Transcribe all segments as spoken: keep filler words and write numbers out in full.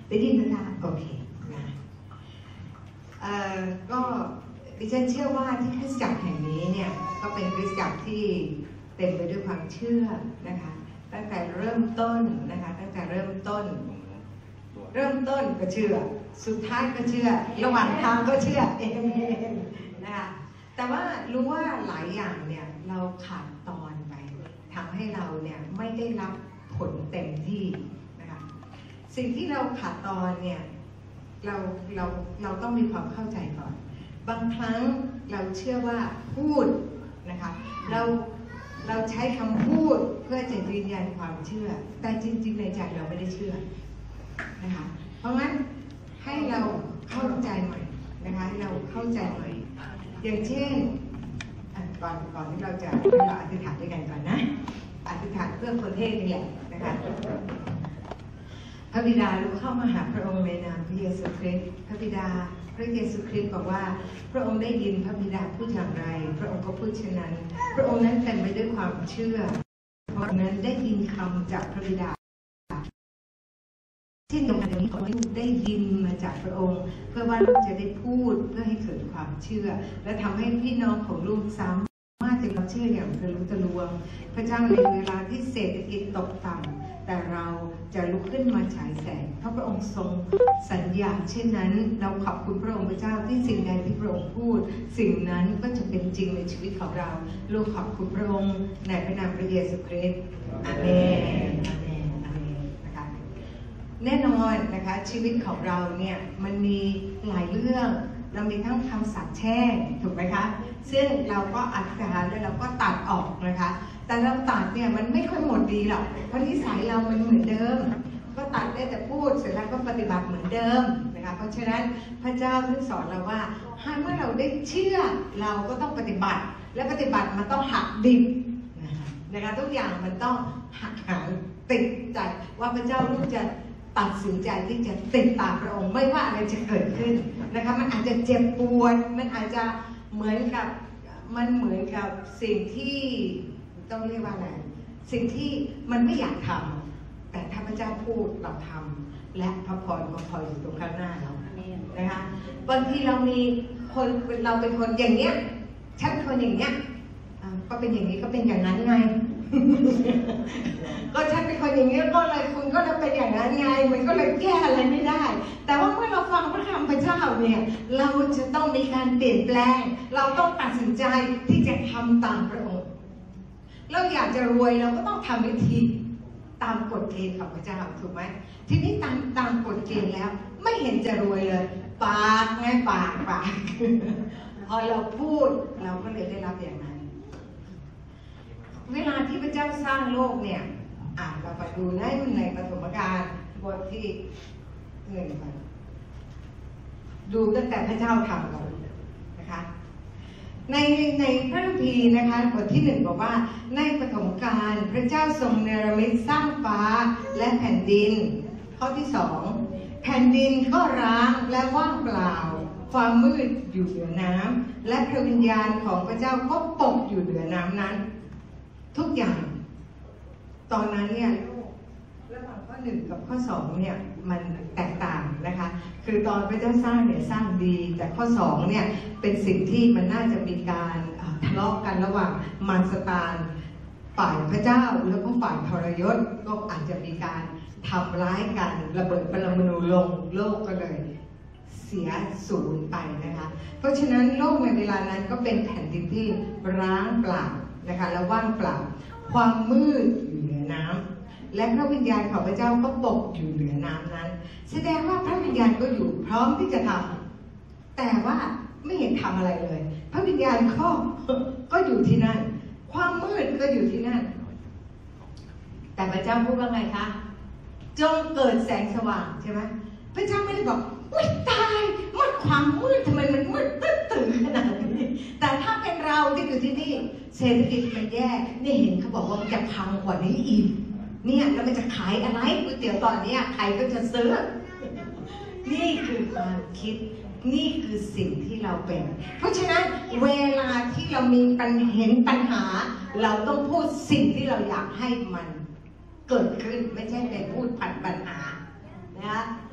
ได้ยินไหมคะโอเคนะเอ่อก็ดิฉันเชื่อว่าที่คริสตจักรแห่งนี้เนี่ยก็เป็นคริสตจักรที่เต็มไปด้วยความเชื่อนะคะตั้งแต่เริ่มต้นนะคะตั้งแต่เริ่มต้นเริ่มต้นก็เชื่อสุดท้ายก็เชื่อระหว่างทางก็เชื่อเองนะคะแต่ว่ารู้ว่าหลายอย่างเนี่ยเราขาดตอนไปทำให้เราเนี่ยไม่ได้รับผลเต็มที่นะคะสิ่งที่เราขาดตอนเนี่ยเราเราเราต้องมีความเข้าใจก่อนบางครั้งเราเชื่อว่าพูดนะคะเราเราใช้คำพูดเพื่อจะยืนยันความเชื่อแต่จริงๆในใจเราไม่ได้เชื่อนะคะเพราะงั้นให้เราเข้าใจใหม่นะคะให้เราเข้าใจใหม่อย่างเช่นก่อนก่อนที่เราจะเราอธิษฐานด้วยกันก่อนนะอธิษฐานเพื่อประเทศนี่แหละนะคะพระบิดาลูกเข้ามาหาพระองค์ในนามพระเยซูคริสต์พระบิดาพระเยซูคริสต์บอกว่าพระองค์ได้ยินพระบิดาพูดอย่างไรพระองค์ก็พูดเช่นนั้นพระองค์นั้นเต็มไปด้วยความเชื่อเพราะนั้นได้ยินคำจากพระบิดาเช่นเดียวกันนี้ขอให้ลูกได้ยินมาจากพระองค์เพื่อว่าลูกจะได้พูดเพื่อให้เกิดความเชื่อและทำให้พี่น้องของลูกสามารถจะรับเชื่ออย่างทะลุทะลวงพระเจ้าในเวลาที่เศรษฐกิจตกต่ำแต่เราจะลุกขึ้นมาฉายแสงเพราะพระองค์ทรงสัญญาเช่นนั้นเราขอบคุณพระองค์พระเจ้าที่สิ่งใดที่พระองค์พูดสิ่งนั้นก็จะเป็นจริงในชีวิตของเราลูกขอบคุณพระองค์ในพระนามพระเยซูคริสต์อาเมนอาเมนอาเมนนะคะแน่นอนนะคะชีวิตของเราเนี่ยมันมีหลายเรื่องเรามีทั้งคำสาปแช่งถูกไหมคะซึ่งเราก็อธิษฐานแล้วเราก็ตัดออกนะคะแต่เราตัดเนี่ยมันไม่ค่อยหมดดีหรอกเพราะนิสัยเรามันเหมือนเดิมก็ตัดได้แต่พูดเสร็จแล้วก็ปฏิบัติเหมือนเดิมนะคะเพราะฉะนั้นพระเจ้าท่านสอนเราว่าให้เมื่อเราได้เชื่อเราก็ต้องปฏิบัติและปฏิบัติมันต้องหักดิบนะคะทุกอย่างมันต้องหักหางติดใจว่าพระเจ้าลูกจะตัดสินใจที่จะติดตามพระองค์ไม่ว่าอะไรจะเกิดขึ้นนะคะมันอาจจะเจ็บปวดมันอาจจะเหมือนกับมันเหมือนกับสิ่งที่ต้องเรียกว่าอะไรสิ่งที่มันไม่อยากทำแต่ถ้าพระเจ้าพูดเราทำและพระพรก็คอยอยู่ตรงข้างหน้าเรานะคะบางทีเรามีคนเราเป็นคนอย่างเนี้ยฉันเป็นคนอย่างเนี้ยก็เป็นอย่างนี้ก็เป็นอย่างนั้นไงก็ฉันเป็นคนอย่างนี้ก็เลยคุณก็เลยเป็นอย่างนั้นไงมันก็เลยแก้อะไรไม่ได้แต่ว่าเมื่อเราฟังพระคำพระเจ้าเนี่ยเราจะต้องมีการเปลี่ยนแปลงเราต้องตัดสินใจที่จะทำตามพระองค์เราอยากจะรวยเราก็ต้องทำวิธีตามกฎเกณฑ์ของพระเจ้าถูกไหมทีนี้ตามตามกฎเกณฑ์แล้วไม่เห็นจะรวยเลยปากไงปากปากพอเราพูดเราก็เลยได้รับอย่างนั้นเวลาที่พระเจ้าสร้างโลกเนี่ยอ่ะเราไปดูในในปฐมกาลบทที่หนึ่งไปดูตั้งแต่พระเจ้าทำก่อนนะคะในในพระคัมภีร์นะคะบทที่หนึ่งบอกว่าในปฐมกาลพระเจ้าทรงเนรมิตสร้างฟ้าและแผ่นดินข้อที่สองแผ่นดินก็ร้างและว่างเปล่าความมืดอยู่เหนือน้ำและพระวิญญาณของพระเจ้าก็ปกอยู่เหนือน้ำนั้นทุกอย่างตอนนั้นเนี่ยระหว่างข้อหนึ่งกับข้อสองเนี่ยมันแตกต่างนะคะคือตอนพระเจ้าสร้างเนี่ยสร้างดีแต่ข้อสองเนี่ยเป็นสิ่งที่มันน่าจะมีการทะเลาะกันระหว่างมารซาตานฝ่ายพระเจ้าแล้วก็ฝ่ายทรยศก็อาจจะมีการทำร้ายกันระเบิดปรมาณูลงโลกก็เลยเสียสูญไปนะคะเพราะฉะนั้นโลกในเวลานั้นก็เป็นแผ่นดินที่ร้างเปล่านะคะและว่างเปล่าความมืดอยู่เหนือน้ำและพระวิญญาณของพระเจ้าก็ปกอยู่เหนือน้ำนั้นแสดงว่าพระวิญญาณก็อยู่พร้อมที่จะทำแต่ว่าไม่เห็นทำอะไรเลยพระวิญญาณก็ก็อยู่ที่นั่นความมืดก็อยู่ที่นั่นแต่พระเจ้าพูดว่าไงคะจงเกิดแสงสว่างใช่ไหมพระเจ้าไม่ได้บอกอุ้ยตายมันความมืดทำไมมันมืดตื้อตื่นขนาดนี้แต่ถ้าเป็นเราที่อยู่ที่นี่เศรษฐกิจมันแย่นี่เห็นเขาบอกว่ามันจะพังกว่านี้อีกเนี่ยแล้วมันจะขายอะไรก๋วยเตี๋ยวตอนนี้ใครก็จะซื้อนี่คือความคิดนี่คือสิ่งที่เราเป็นเพราะฉะนั้นเวลาที่เรามีปัญเห็นปัญหาเราต้องพูดสิ่งที่เราอยากให้มันเกิดขึ้นไม่ใช่ไปพูดผัดปัญหานะ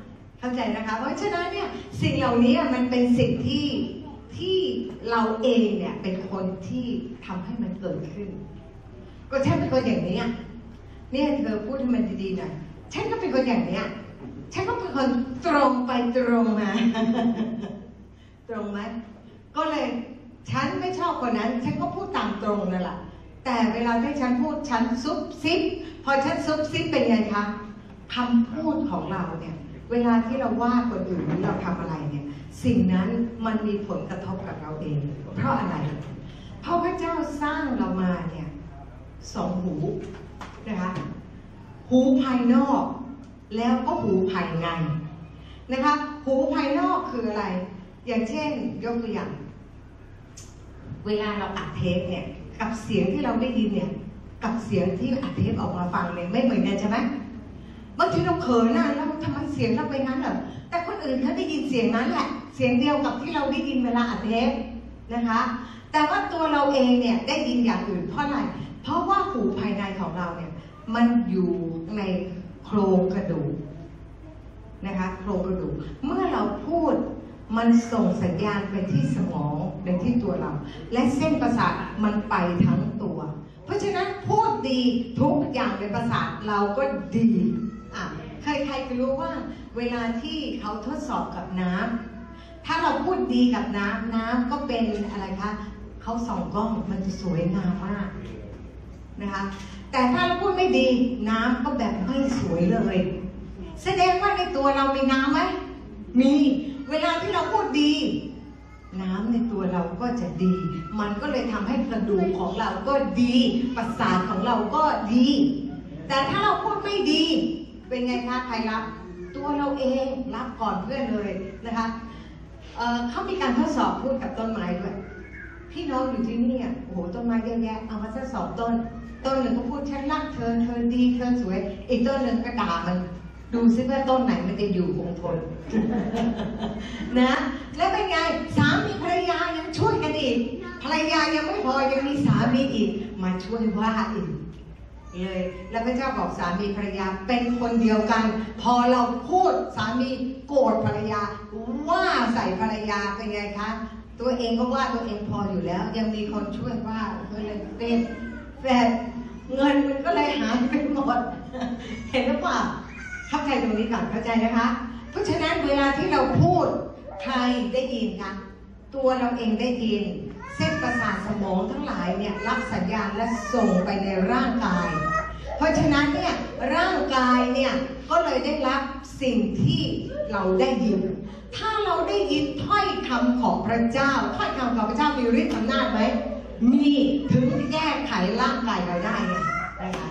เข้าใจนะคะเพราะฉะนั้นเนี่ยสิ่งเหล่านี้มันเป็นสิ่งที่ที่เราเองเนี่ยเป็นคนที่ทำให้มันเกิดขึ้นก็ฉันเป็นคนอย่างนี้เนี่ยเธอพูดให้มันดีๆหน่อยฉันก็เป็นคนอย่างนี้ฉันก็เป็นคนตรงไปตรงมาตรงไหมก็เลยฉันไม่ชอบคนนั้นฉันก็พูดตามตรงนั่นแหละแต่เวลาที่ฉันพูดฉันซุบซิบพอฉันซุบซิบเป็นไงคะคำพูดของเราเนี่ยเวลาที่เราว่าคนอื่นหรือเราทำอะไรเนี่ยสิ่งนั้นมันมีผลกระทบกับเราเองเพราะอะไรเพราะพระเจ้าสร้างเรามาเนี่ยสองหูนะคะหูภายนอกแล้วก็หูภายในนะคะหูภายนอกคืออะไรอย่างเช่นยกตัวอย่างเวลาเราอัดเทปเนี่ยกับเสียงที่เราได้ยินเนี่ยกับเสียงที่อัดเทปออกมาฟังเนี่ยไม่เหมือนกันใช่ไหมบางทีเราเขินนะแล้วทำไมเสียงเราไปงั้นเหรอแต่คนอื่นเขาได้ยินเสียงนั้นแหละเสียงเดียวกับที่เราได้ยินเวลาอัดเทปนะคะแต่ว่าตัวเราเองเนี่ยได้ยินอย่างอื่นเพราะอะไรเพราะว่าหูภายในของเราเนี่ยมันอยู่ในโครงกระดูกนะคะโครงกระดูกเมื่อเราพูดมันส่งสัญญาณไปที่สมองไปที่ตัวเราและเส้นประสาทมันไปทั้งตัวเพราะฉะนั้นพูดดีทุกอย่างในประสาทเราก็ดีอ่ะใครใครก็รู้ว่าเวลาที่เขาทดสอบกับน้ำถ้าเราพูดดีกับน้ำน้ำก็เป็นอะไรคะเขาส่องกล้องมันจะสวยงามมากนะคะแต่ถ้าเราพูดไม่ดีน้ำก็แบบไม่สวยเลยแสดงว่าในตัวเรามีน้ำไหมมีเวลาที่เราพูดดีน้ำในตัวเราก็จะดีมันก็เลยทำให้กระดูกของเราก็ดีประสาทของเราก็ดีแต่ถ้าเราพูดไม่ดีเป็นไงคะใครรับตัวเราเองรับก่อนเพื่อนเลยนะคะ เ, เขามีการทดสอบพูดกับต้นไม้ด้วยพี่น้องอยู่ที่นี่โอ้โหต้นไม้เยอะแยะเอามาทดสอบต้นต้นหนึ่งก็พูดฉันรักเธอเธอดีเธอสวยอีกต้นหนึ่งก็ด่ามันดูซิว่าต้นไหนมันจะอยู่คงทน นะแล้วเป็นไงสามีภรรยายังช่วยกันอีกภรรยายังไม่พอยังมีสามีอีกมาช่วยว่าอีกเลยแล้วพระเจ้าบอกสามีภรรยาเป็นคนเดียวกันพอเราพูดสามีโกรธภรรยาว่าใส่ภรรยาเป็นไงคะตัวเองก็ว่าตัวเองพออยู่แล้วยังมีคนช่วยว่าก็เลยเป็นแต่เงินมันก็เลยหายไปหมดเห็นหรือเปล่าเข้าใจตรงนี้ก่อนเข้าใจนะคะเพราะฉะนั้นเวลาที่เราพูดใครได้ยินคะตัวเราเองได้ยินเส้นประสาทสมองทั้งหลายเนี่ยรับสัญญาณและส่งไปในร่างกายเพราะฉะนั้นเนี่ยร่างกายเนี่ยก็เลยได้รับสิ่งที่เราได้ยินถ้าเราได้ยินถ้อยคำของพระเจ้าถ้อยคำของพระเจ้ามีฤทธิ์อำนาจไหมมีถึงแก้ไขร่างกายเราได้ไงนะคะ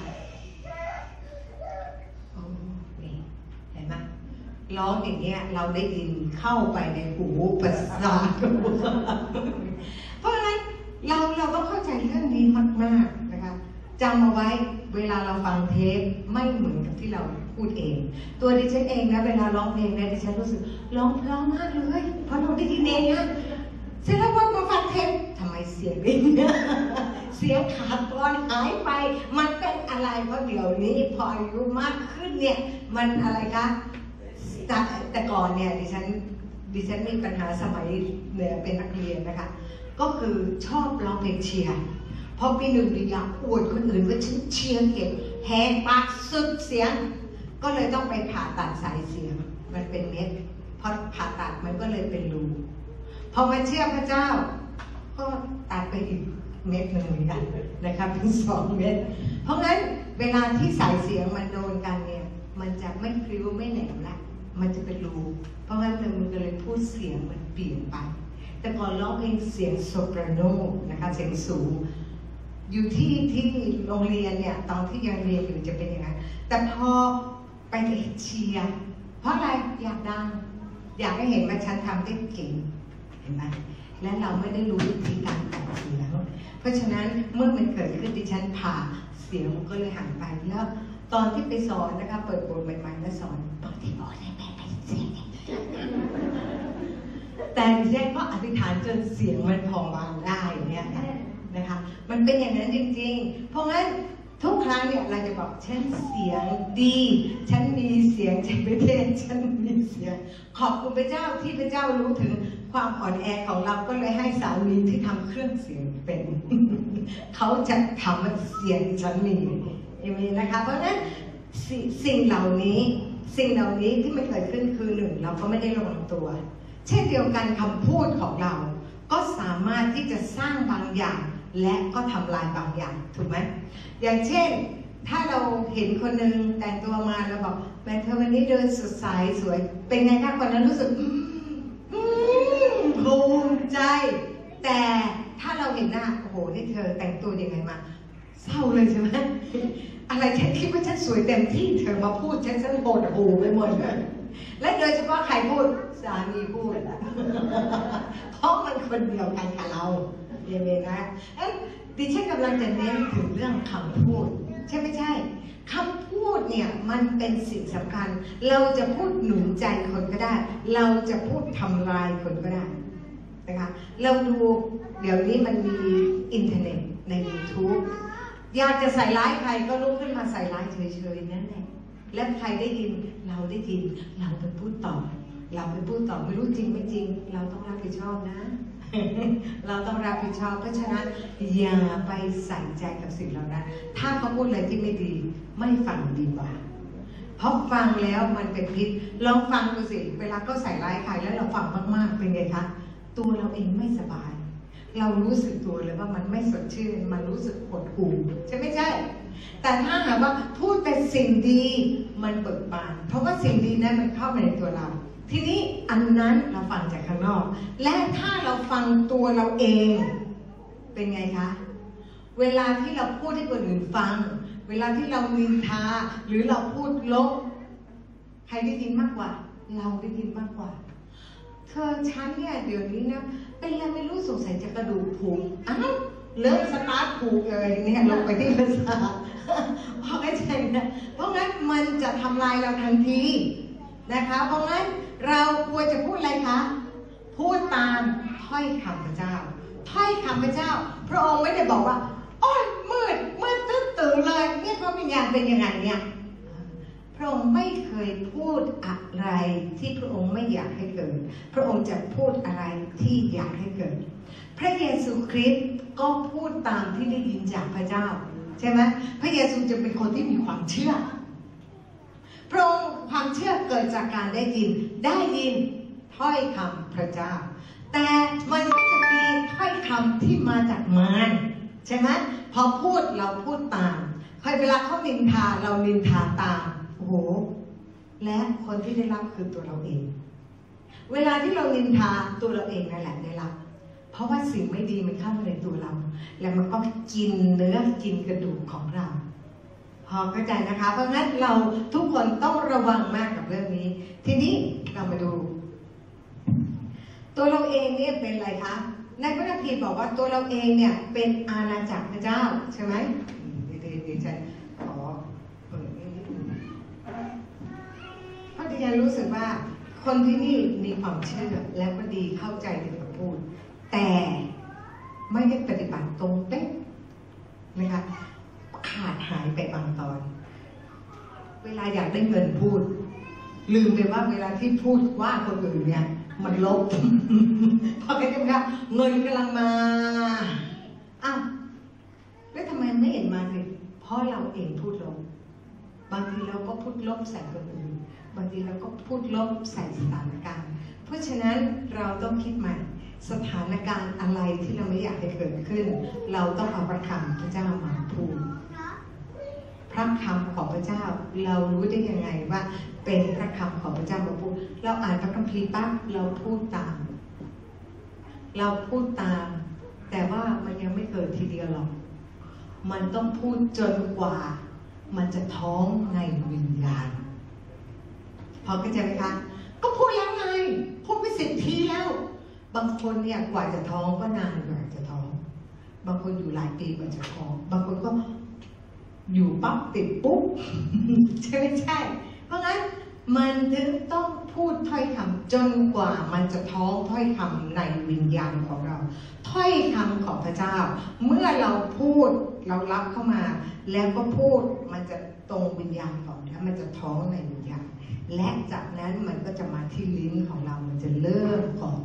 ร้องอย่างเงี้ยเราได้ยินเข้าไปในหูประสาทเพราะฉะนั้นเราเราต้องเข้าใจเรื่องนี้มากๆนะคะจำเอาไว้เวลาเราฟังเทปไม่เหมือนกับที่เราพูดเองตัวดิฉันเองนะเวลาร้องเพลงนะดิฉันรู้สึกร้องเพราะมากเลยเพราะเราได้ยินเองนะเสร็จแล้วพอมาฟังเทปทำไมเสียงเป็นเนี่ยเสียงขาดตอนหายไปมันเป็นอะไรเพราะเดี๋ยวนี้พออายุมากขึ้นเนี่ยมันอะไรคะแต่ก่อนเนี่ยดิฉันดิฉันมีปัญหาสมัยเนี่ยเป็นนักเรียนนะคะก็คือชอบร้องเพลงเชียร์พอปีหนึ่งอยากอวดคนอื่นว่าฉันเชียร์เก่งแหกปากสุดเสียงก็เลยต้องไปผ่าตัดสายเสียงมันเป็นเม็ดพอผ่าตัดมันก็เลยเป็นรูพอมาเชื่อพระเจ้าก็ตัดไปอีกเม็ดหนึ่งเหมือนกันนะครับเป็นสองเม็ดเพราะงั้นเวลาที่สายเสียงมันโดนกันเนี่ยมันจะไม่พลิ้วไม่แหลมละมันจะเป็นรูเพราะงั้นมันก็เลยพูดเสียงมันเปลี่ยนไปแต่ก่อนร้องเพลงเสียงโซปราโนนะคะเสียงสูงอยู่ที่ที่โรงเรียนเนี่ยตอนที่ยังเรียนอยู่จะเป็นอย่างนั้นแต่พอไปเชียร์เพราะอะไรอยากดังอยากให้เห็นว่าฉันทำได้เก่งเห็นไหมและเราไม่ได้รู้วิธีการออกเสียงเพราะฉะนั้นเมื่อมันเกิดขึ้นดิฉันผ่าเสียงก็เลยหายไปแล้วตอนที่ไปสอนนะคะเปิดบทใหม่ๆแล้วสอนตอนที่บอกได้แม่ไปเสียงแต่ดิฉันก็อธิษฐานจนเสียงมันพอวางได้เนี่ยนะคะมันเป็นอย่างนั้นจริงๆเพราะงั้นทุกครั้งเนี่ยเราจะบอกฉันเสียงดีฉันมีเสียงจากประเทศฉันมีเสียงขอบคุณพระเจ้าที่พระเจ้ารู้ถึงความอ่อนแอของเราก็เลยให้สามีที่ทำเครื่องเสียงเป็น เขาจะทำเสียงฉันมีอย่างนี้นะคะเพราะฉะนั้นสิ่งเหล่านี้สิ่งเหล่านี้ที่มันเกิดขึ้นคือหนึ่งเราก็ไม่ได้ระวังตัวเช่นเดียวกันคำพูดของเราก็สามารถที่จะสร้างบางอย่างและก็ทำลายบางอย่างถูกไหมอย่างเช่นถ้าเราเห็นคนหนึ่งแต่งตัวมาแล้วบอกแม่เธอวันนี้เดินสดใสสวยเป็นไงคะคนนั้นรู้สึกภูมิใจแต่ถ้าเราเห็นหน้าโอ้โหนี่เธอแต่งตัวยังไงมาเศร้าเลยใช่ไหมอะไรฉันคิดว่าฉันสวยเต็มที่เธอมาพูดฉันฉันโหดหูไปหมดเลยและโดยเฉพาะใครพูดสามีพูดเพราะมันคนเดียวกันกับเราเย็นๆนะเอ้ยดิฉันกำลังจะเน้นถึงเรื่องคำพูดใช่ไม่ใช่คำพูดเนี่ยมันเป็นสิ่งสำคัญเราจะพูดหนุนใจคนก็ได้เราจะพูดทำลายคนก็ได้นะคะเราดูเดี๋ยวนี้มันมีอินเทอร์เน็ตใน YouTube อยากจะใส่ร้ายใครก็ลุกขึ้นมาใส่ร้ายเฉยๆนั่นแหละและใครได้ยินเราได้ยินเราไปพูดต่อเราไปพูดต่อไม่รู้จริงไม่จริงเราต้องรับผิดชอบนะ เราต้องรับผิดชอบเพราะฉะนั้นอย่าไปใส่ใจกับสิ่งเหล่านั้นถ้าเขาพูดอะไรที่ไม่ดีไม่ฟังดีกว่าเพราะฟังแล้วมันเป็นพิษลองฟังดูสิเวลาก็ใส่ร้ายใครแล้วเราฟังมากๆเป็นไงคะตัวเราเองไม่สบายเรารู้สึกตัวเลยว่ามันไม่สดชื่นมันรู้สึกหดหู่ใช่ไม่ใช่แต่ถ้าหากว่าพูดแต่สิ่งดีมันเบิกบานเพราะว่าสิ่งดีนั้นมันเข้ามาในตัวเราทีนี้อันนั้นเราฟังจากข้างนอกและถ้าเราฟังตัวเราเองเป็นไงคะเวลาที่เราพูดให้คนอื่นฟังเวลาที่เรานินทาหรือเราพูดลบใครได้ยินมากกว่าเราได้ยินมากกว่าเธอฉันเนี่ยเดี๋ยวนี้นะเป็นอะไรไม่รู้สงสัยจะกระดูกผุอ้าวเลิกสตาร์ทผูกเลยเนี่ยลงไปที่ภาษาเพราะไม่ใช่นะเพราะงั้นมันจะทำลายเราทันทีนะคะเพราะงั้นเราควรจะพูดอะไรคะพูดตามถ้อยคำพระเจ้าถ้อยคำพระเจ้าพระองค์ไม่ได้บอกว่าโอ๊ยมืดมืดตื้อตื่นเลยเนี่ยพระวิญญาณเป็นยังไงเนี่ยพระองค์ไม่เคยพูดอะไรที่พระองค์ไม่อยากให้เกิดพระองค์จะพูดอะไรที่อยากให้เกิดพระเยซูคริสต์ก็พูดตามที่ได้ยินจากพระเจ้าใช่ไหมพระเยซูจะเป็นคนที่มีความเชื่อพระองค์ความเชื่อเกิดจากการได้ยินได้ยินถ้อยคำพระเจ้าแต่มันก็จะมีถ้อยคำที่มาจากมารใช่ไหมพอพูดเราพูดตามใครเวลาเขานินทาเรานินทาตามโอ้โหและคนที่ได้รับคือตัวเราเองเวลาที่เรานินทาตัวเราเองนั่นแหละได้รับเพราะว่าสิ่งไม่ดีมันเข้ามาในตัวเราแล้วมันก็กินเนื้อกินกระดูกของเราพอเข้าใจนะคะเพราะงั้นเราทุกคนต้องระวังมากกับเรื่องนี้ทีนี้เรามาดูตัวเราเองเนี่ยเป็นอะไรคะในพระคัมภีร์บอกว่าตัวเราเองเนี่ยเป็นอาณาจักรพระเจ้าใช่ไหมดีดีใจขอเปิดนิดนึงเพราะที่ฉันรู้สึกว่าคนที่นี่มีความเชื่อแล้วก็ดีเข้าใจในคำพูดแต่ไม่ได้ปฏิบัติตรงเป๊ะนะคะขาดหายไปบางตอนเวลาอยากได้เงินพูดลืมไปว่าเวลาที่พูดว่าคนอื่นเนี่ยมันลบพอกันใช่ไหมคะเงินกำลังมาอ้าวแล้วทำไมไม่เห็นมาสิเพราะเราเองพูดลบบางทีเราก็พูดลบใส่คนอื่นบางทีเราก็พูดลบใส่สถานการณ์เพราะฉะนั้นเราต้องคิดใหม่สถานการณ์อะไรที่เราไม่อยากให้เกิดขึ้นเราต้องเอาพระคำพระเจ้ามาพูดพระคำของพระเจ้าเรารู้ได้ยังไงว่าเป็นพระคำของพระเจ้ามาพูดเราอ่านพระคัมภีร์ปั๊บเราพูดตามเราพูดตามแต่ว่ามันยังไม่เกิดทีเดียวหรอกมันต้องพูดจนกว่ามันจะท้องในวิญญาณพอเข้าใจไหมคะก็พูดแล้วไงพูดไปสิบทีแล้วบางคนเนี่ยกว่าจะท้องก็นานกว่าจะท้องบางคนอยู่หลายปีกว่าจะท้องบางคนก็อยู่ปั๊บติดปุ๊บใช่ไม่ใช่เพราะงั้นมันถึงต้องพูดถ้อยคำจนกว่ามันจะท้องถ้อยคำในวิญญาณของเราถ้อยคำของพระเจ้าเมื่อเราพูดเรารับเข้ามาแล้วก็พูดมันจะตรงวิญญาณของแล้วมันจะท้องในวิญญาณและจากนั้นมันก็จะมา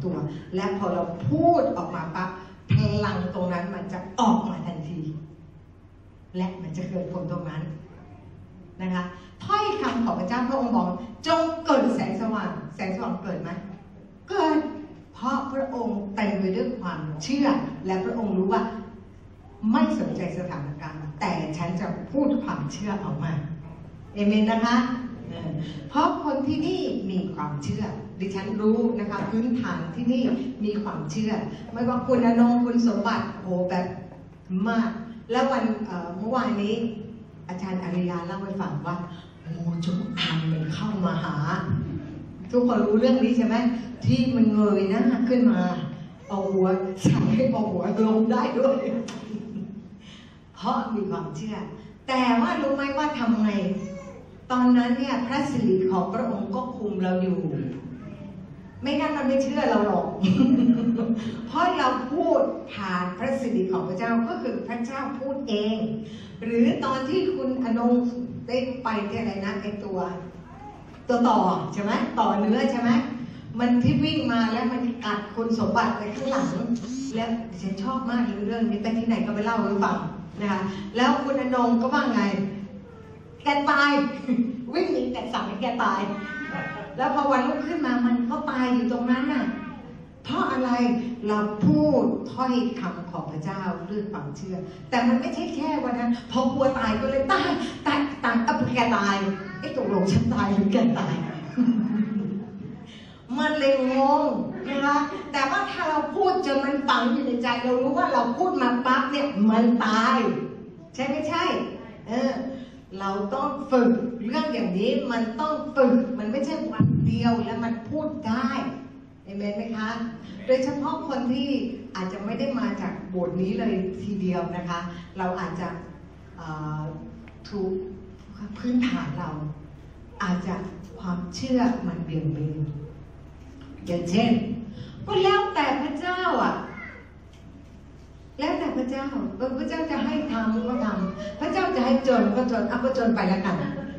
ตัว และพอเราพูดออกมาปั๊บพลังตรงนั้นมันจะออกมาทันทีและมันจะเกิดผลตรงนั้นนะคะถ้อยคำของพระเจ้าพระองค์บอกจงเกิดแสงสว่างแสงสว่างเกิดไหมเกิดเพราะพระองค์เต็มไปด้วยความเชื่อและพระองค์รู้ว่าไม่สนใจสถานการณ์แต่ฉันจะพูดความเชื่อออกมาเอเมนนะคะเพราะคนที่นี่มีความเชื่อดิฉันรู้นะคะพื้นฐานที่นี่มีความเชื่อไม่ว่าคุณอนงคุณสมบัติโอ้แบบมากแล้ววันเมื่อวานนี้อาจารย์อาริยาเล่าให้ฟังว่าโอ้จงอางมันเข้ามาหาทุกคนรู้เรื่องนี้ใช่ไหมที่มันเงยหน้าขึ้นมาเอาหัวสั่งให้เอาหัวลงได้ด้วยเพราะมีความเชื่อแต่ว่ารู้ไหมว่าทำไงตอนนั้นเนี่ยพระสิริของพระองค์ก็คุมเราอยู่ไม่งั้นมันไม่เชื่อเราหรอกเพราะเราพูดผ่านพระสิริของพระเจ้าก็คือพระเจ้าพูดเองหรือตอนที่คุณอนงได้ไปที่อะไรนะไอตัวตัวต่อใช่ไหมต่อเนื้อใช่ไหมมันที่วิ่งมาแล้วมันกัดคุณสมบัติไปข้างหลังแล้วฉันชอบมากเรื่องนี้ไปที่ไหนก็ไปเล่าให้ฟังนะคะแล้วคุณอนงก็ว่าไงแกตายวิ่งหนีแต่สั่งให้แกตายแล้วพอวันรุ่งขึ้นมามันก็ตายอยู่ตรงนั้นน่ะเพราะอะไรเราพูดถ้อยคำของพระเจ้าด้วยความเชื่อแต่มันไม่ใช่แค่วันนั้นพอกลัวตายก็เลยตายตายตายเอาแกตายไอ้ตกลงฉันตายหรือแกตายมันเลยงงนะคะแต่ว่าถ้าเราพูดจนมันฝังอยู่ในใจเรารู้ว่าเราพูดมาปั๊บเนี่ยมันตายใช่ไม่ใช่เออเราต้องฝึกเรื่องอย่างนี้มันต้องฝึกมันไม่ใช่วันเดียวแล้วมันพูดได้เอเมนไหมคะโดยเฉพาะคนที่อาจจะไม่ได้มาจากบทนี้เลยทีเดียวนะคะเราอาจจะถูกพื้นฐานเราอาจจะความเชื่อมันเบี่ยงเบนอย่างเช่นก็แล้วแต่พระเจ้าอ่ะแล้วแต่พระเจ้าพระเจ้าจะให้ทำก็ทำพระเจ้าจะให้จนก็จนเอาก็จนไปแล้วกัน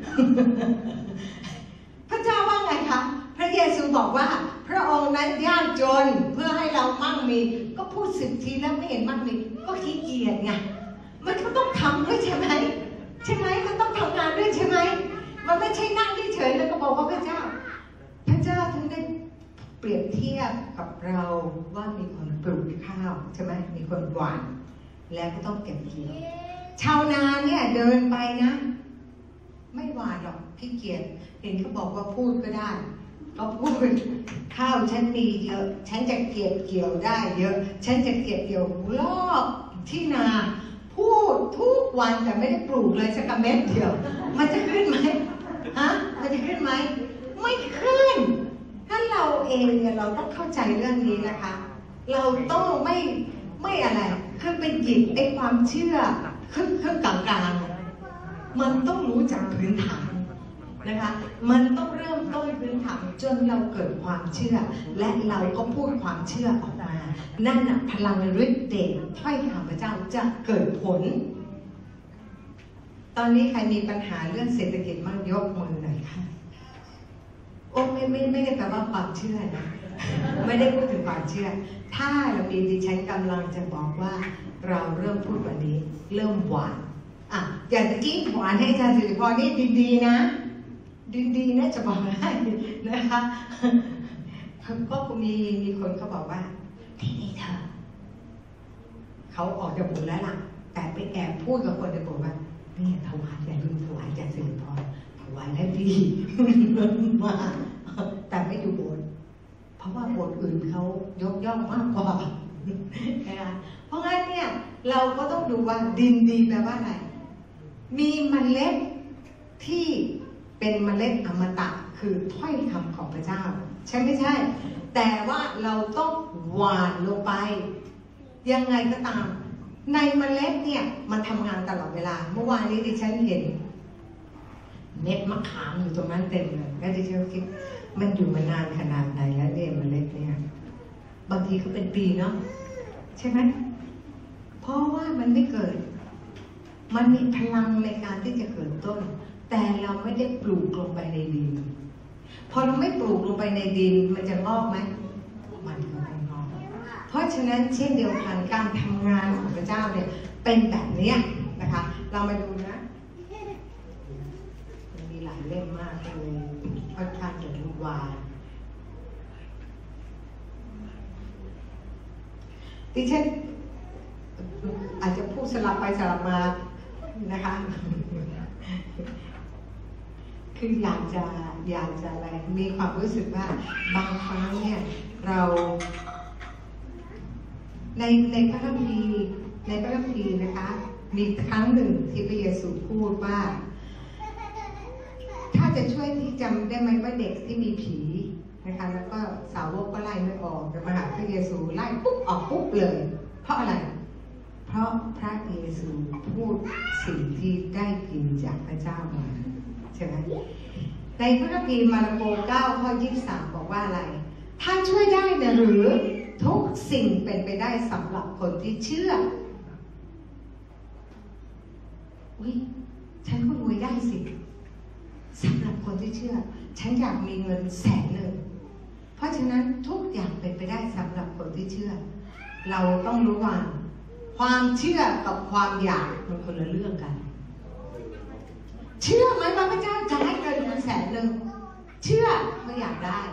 พระเจ้าว่าไงคะพระเยซูบอกว่าพระองค์นั้นยากจนเพื่อให้เรามั่งมีก็พูดสิบทีแล้วไม่เห็นมั่งมีก็ขี้เกียจไงมันก็ต้องทำด้วยใช่ไหมใช่ไหมมันต้องทำงานด้วยใช่ไหมมันไม่ใช่นั่งเฉยๆแล้วก็บอกว่าพระเจ้าพระเจ้าถึงได้เปรียบเทียบกับเราว่ามีคนปลูกข้าวใช่ไหมมีคนหว่านแล้วก็ต้องเก็บเกี่ยวชาวนาเนี่ยเดินไปนะไม่หว่านหรอกขี้เกียจเห็นเขาบอกว่าพูดก็ได้เขาพูดข้าวฉันมีเยอะฉันจะเก็บเกี่ยวได้เยอะฉันจะเก็บเกี่ยวรอบที่นาพูดทุกวันแต่ไม่ได้ปลูกเลยสักเม็ดเดียวมันจะขึ้นไหมฮะมันจะขึ้นไหมไม่ขึ้นถ้าเราเองเนี่ยเราต้องเข้าใจเรื่องนี้นะคะเราต้องไม่ไม่อะไรคือไปหยิบไอ้ความเชื่อขึ้นขึ้นกลางๆมันต้องรู้จักพื้นฐานนะคะมันต้องเริ่มต้นพื้นฐานจนเราเกิดความเชื่อและเราก็พูดความเชื่อออกมานั่นน่ะพลังฤทธิ์เดชถ้อยคำพระเจ้าจะเกิดผลตอนนี้ใครมีปัญหาเรื่องเศรษฐกิจมั่งยกมือหน่อยค่ะโอ้ไม่ไม่ไม่ได้แปลว่าความเชื่อนะไม่ได้พูดถึงความเชื่อถ้าเรามีดิฉันกำลังจะบอกว่าเราเริ่มพูดวันนี้เริ่มหวานอ่ะอยากจะกินหวานให้อาจารย์สิริพรนี่ดีๆนะดีๆนะจะบอกให้นะคะก็มีมีคนเขาบอกว่าที่นี่เธอเขาออกจากโบสถ์แล้วล่ะแต่ไปแอบพูดกับคนในโบสถ์ว่าเนี่ยถวายอย่าลืมถวายอาจารย์สิริพรถวายแล้วดีมากแต่ไม่อยู่โบสถ์เพราะว่าโบสถ์อื่นเขายกย่องมากกว่านะคะเพราะงั้นเนี่ยเราก็ต้องดูว่าดินดีแปลว่าอะไรมีเมล็ดที่เป็นเมล็ดอมตะคือถ้อยคำของพระเจ้าใช่ไม่ใช่แต่ว่าเราต้องหว่านลงไปยังไงก็ตามในเมล็ดเนี่ยมันทำงานตลอดเวลาเมื่อวานนี้ดิฉันเห็นเม็ดมะขามอยู่ตรงนั้นเต็มเลยแล้วดิฉันคิดมันอยู่มานานขนาดไหนแล้วเนี่ยเมล็ดเนี่ยบางทีก็เป็นปีเนาะใช่ไหมเพราะว่ามันไม่เกิดมันมีพลังในการที่จะเกิดต้นแต่เราไม่ได้ปลูกลงไปในดินพอเราไม่ปลูกลงไปในดินมันจะงอกไหมมันก็ราะฉะนั้นเช่นเดียวกันการทำงานของพระเจ้าเนี่ยเป็นแบบนี้นะคะเรามาดูนะมันมีหลายเล่มมากเลยค่อนข้างจะวุ่นวายดิฉันอาจจะพูดสลับไปสลับมานะคะคืออยากจะอยากจะอะไรมีความรู้สึกว่าบางครั้งเนี่ยเราในในพระคัมภีร์ในพระคัมภีร์นะคะมีครั้งหนึ่งที่พระเยซูพูดว่าถ้าจะช่วยที่จำได้ไหมว่าเด็กที่มีผีนะคะแล้วก็สาวกก็ไล่ไม่ออกแต่มาหาพระเยซูไล่ปุ๊บออกปุ๊บเลยเพราะอะไรเพราะพระเยซูพูดสิ่งที่ได้ยินจากพระเจ้ามาใช่ไหมในพระคัมภีร์มาระโกเก้าข้อยี่สิบสามบอกว่าอะไรถ้าช่วยได้นะหรือทุกสิ่งเป็นไปได้สำหรับคนที่เชื่ออุ้ยฉันก็รวยได้สิสำหรับคนที่เชื่อฉันอยากมีเงินแสนหนึ่งเพราะฉะนั้นทุกอย่างเป็นไปได้สำหรับคนที่เชื่อเราต้องรู้ว่าความเชื่อกับความอยากมันคนละเรื่องกันเชื่อไหมว่าพระเจ้าจะให้เงินมันแสนหนึ่งเชื่อไม่อยากได้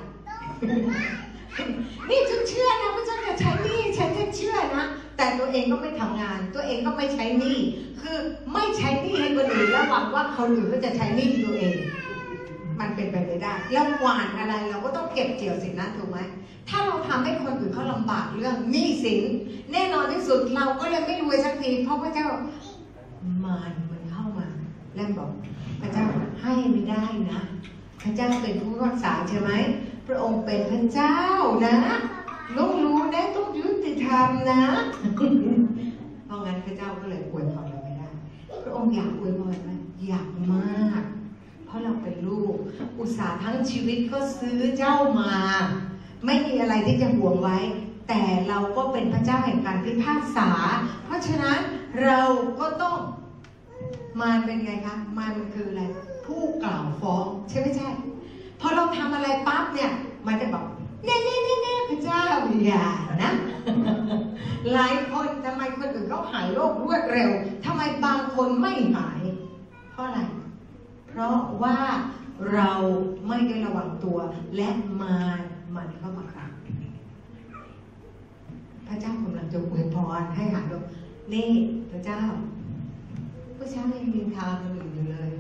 นี่ฉันเชื่อนะพระเจ้าจะใช้หนี้ฉันจะเชื่อนะแต่ตัวเองก็ไม่ทำงานตัวเองก็ไม่ใช้หนี้คือไม่ใช้หนี้ให้คนอื่นแล้วหวังว่าคนอื่นก็จะใช้หนี้ตัวเองมันเป็นไปไม่ได้แล้วหวานอะไรเราก็ต้องเก็บเกี่ยวสิ่งนั้นถูกไหมถ้าเราทำให้คนอื่นเขาลำบากเรื่องหนี้สินแน่นอนที่สุดเราก็ยังไม่รวยสักทีเพราะพระเจ้ามารมันเข้ามาแล้วบอกพระเจ้าให้ไม่ได้นะพระเจ้าเป็นผู้รักษาใช่ไหมพระองค์เป็นพระเจ้านะลูกรู้นะต้องยุติธรรมนะเพราะงั้นพระเจ้าก็เลยอวยพรเราไม่ได้พระองค์อยากอวยพรไหมอยากมากเพราะเราเป็นลูกอุตส่าห์ทั้งชีวิตก็ซื้อเจ้ามาไม่มีอะไรที่จะห่วงไว้แต่เราก็เป็นพระเจ้าแห่งการพิพากษาเพราะฉะนั้นเราก็ต้องมารเป็นไงคะมารมันคืออะไรผู้กล่าวฟ้องใช่ไม่ใช่พอเราทำอะไรปั๊บเนี่ยมันจะบอกเน่เน่เน่เน่พระเจ้าอย่านะหลายคนทำไมคนอื่นเขาหายโรครวดเร็วทำไมบางคนไม่หายเพราะอะไรเพราะว่าเราไม่ได้ระวังตัวและมารมันเข้ามาค่ะพระเจ้ากำลังจะอวยพรให้หายโรคนี่พระเจ้าพระเจ้ายังมีทางคนอื่นอยู่เลย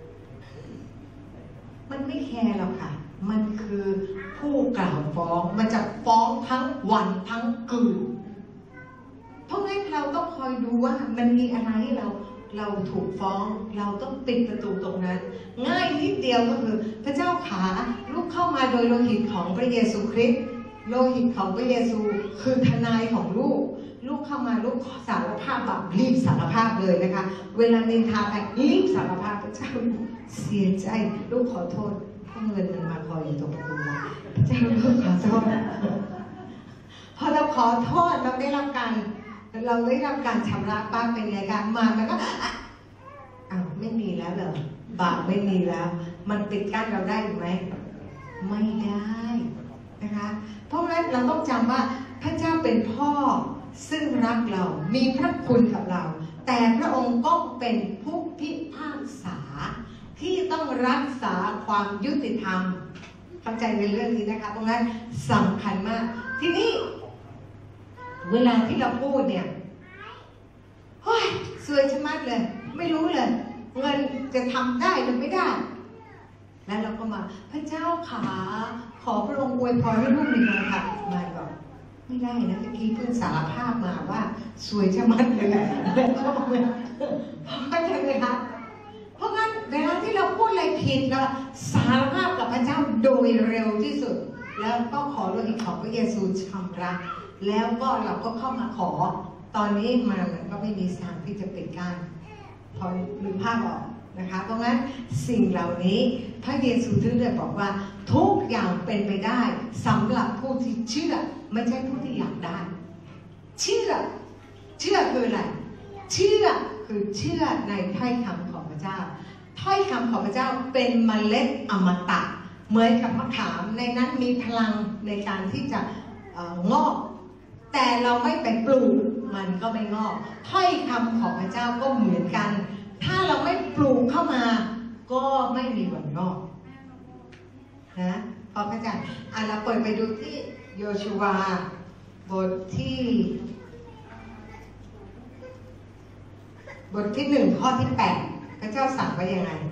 มันไม่แคร์หรอกค่ะมันคือผู้กล่าวฟ้องมันจะฟ้องทั้งวันทั้งคืนเพราะงั้นเราต้องคอยดูว่ามันมีอะไรให้เราเราถูกฟ้องเราต้องปิดประตูตรงนั้นง่ายนิดเดียวก็คือพระเจ้าขาลูกเข้ามาโดยโลหิตของพระเยซูคริสต์โลหิตของพระเยซูคือทนายของลูกลูกเข้ามาลูกสารภาพแบบรีบสารภาพเลยนะคะเวลานินทาใครรีบสารภาพพระเจ้าเสียใจลูกขอโทษเพราะเงินมันมาคอยอยู่ตรงประตูเราพระเจ้าลูกขอโทษพอเราขอโทษเราได้รับการเราได้รับการชำระบ้างเป็นไงกันมามันก็อ้าวไม่มีแล้วเหรอบาปไม่มีแล้วมันปิดกั้นเราได้ไหมไม่ได้นะคะเพราะฉะนั้นเราต้องจำว่าพระเจ้าเป็นพ่อซึ่งรักเรามีพระคุณกับเราแต่พระองค์ก็เป็นผู้พิพากษาที่ต้องรักษาความยุติธรรมเข้าใจในเรื่องนี้นะคะเพราะงั้นสำคัญมากทีนี้เวลาที่เราพูดเนี่ยเฮ้ยสวยชะมัดเลยไม่รู้เลยเงินจะทำได้หรือไม่ได้แล้วเราก็มาพระเจ้าขาขอพระองค์อวยพรให้ลูกหนึ่งนะคะมาบอกไม่ได้นะเมื่อกี้เพิ่งสารภาพมาว่าสวยชะมัดเลยเพราะอะไรไหมคะเพราะงั้นเวลาที่เราพูดอะไรผิดเราสารภาพกับพระเจ้าโดยเร็วที่สุดแล้วก็ขอโลหิตของพระเยซูชำระแล้วก็เราก็เข้ามาขอตอนนี้มันก็ไม่มีทางที่จะปิดกั้นพอลืมภาพออกนะคะเพราะงั้นสิ่งเหล่านี้พระเยซูถึงได้บอกว่าทุกอย่างเป็นไปได้สำหรับผู้ที่เชื่อไม่ใช่ผู้ที่อยากได้เชื่อเชื่อคืออะไรเชื่อคือเชื่อในถ้อยคำของพระเจ้าถ้อยคำของพระเจ้าเป็นเมล็ดอมตะเหมือนกับมะขามในนั้นมีพลังในการที่จะงอกแต่เราไม่ไปปลูกมันก็ไม่งอกถ้อยคำของพระเจ้าก็เหมือนกันถ้าเราไม่ปลูกเข้ามาก็ไม่มีวันงอกนะพอพระเจ้าอ่ะเราเปิดไปดูที่โยชูวาบทที่บทที่หนึ่งข้อที่แปดพระเจ้าสั่งไว้ยังไง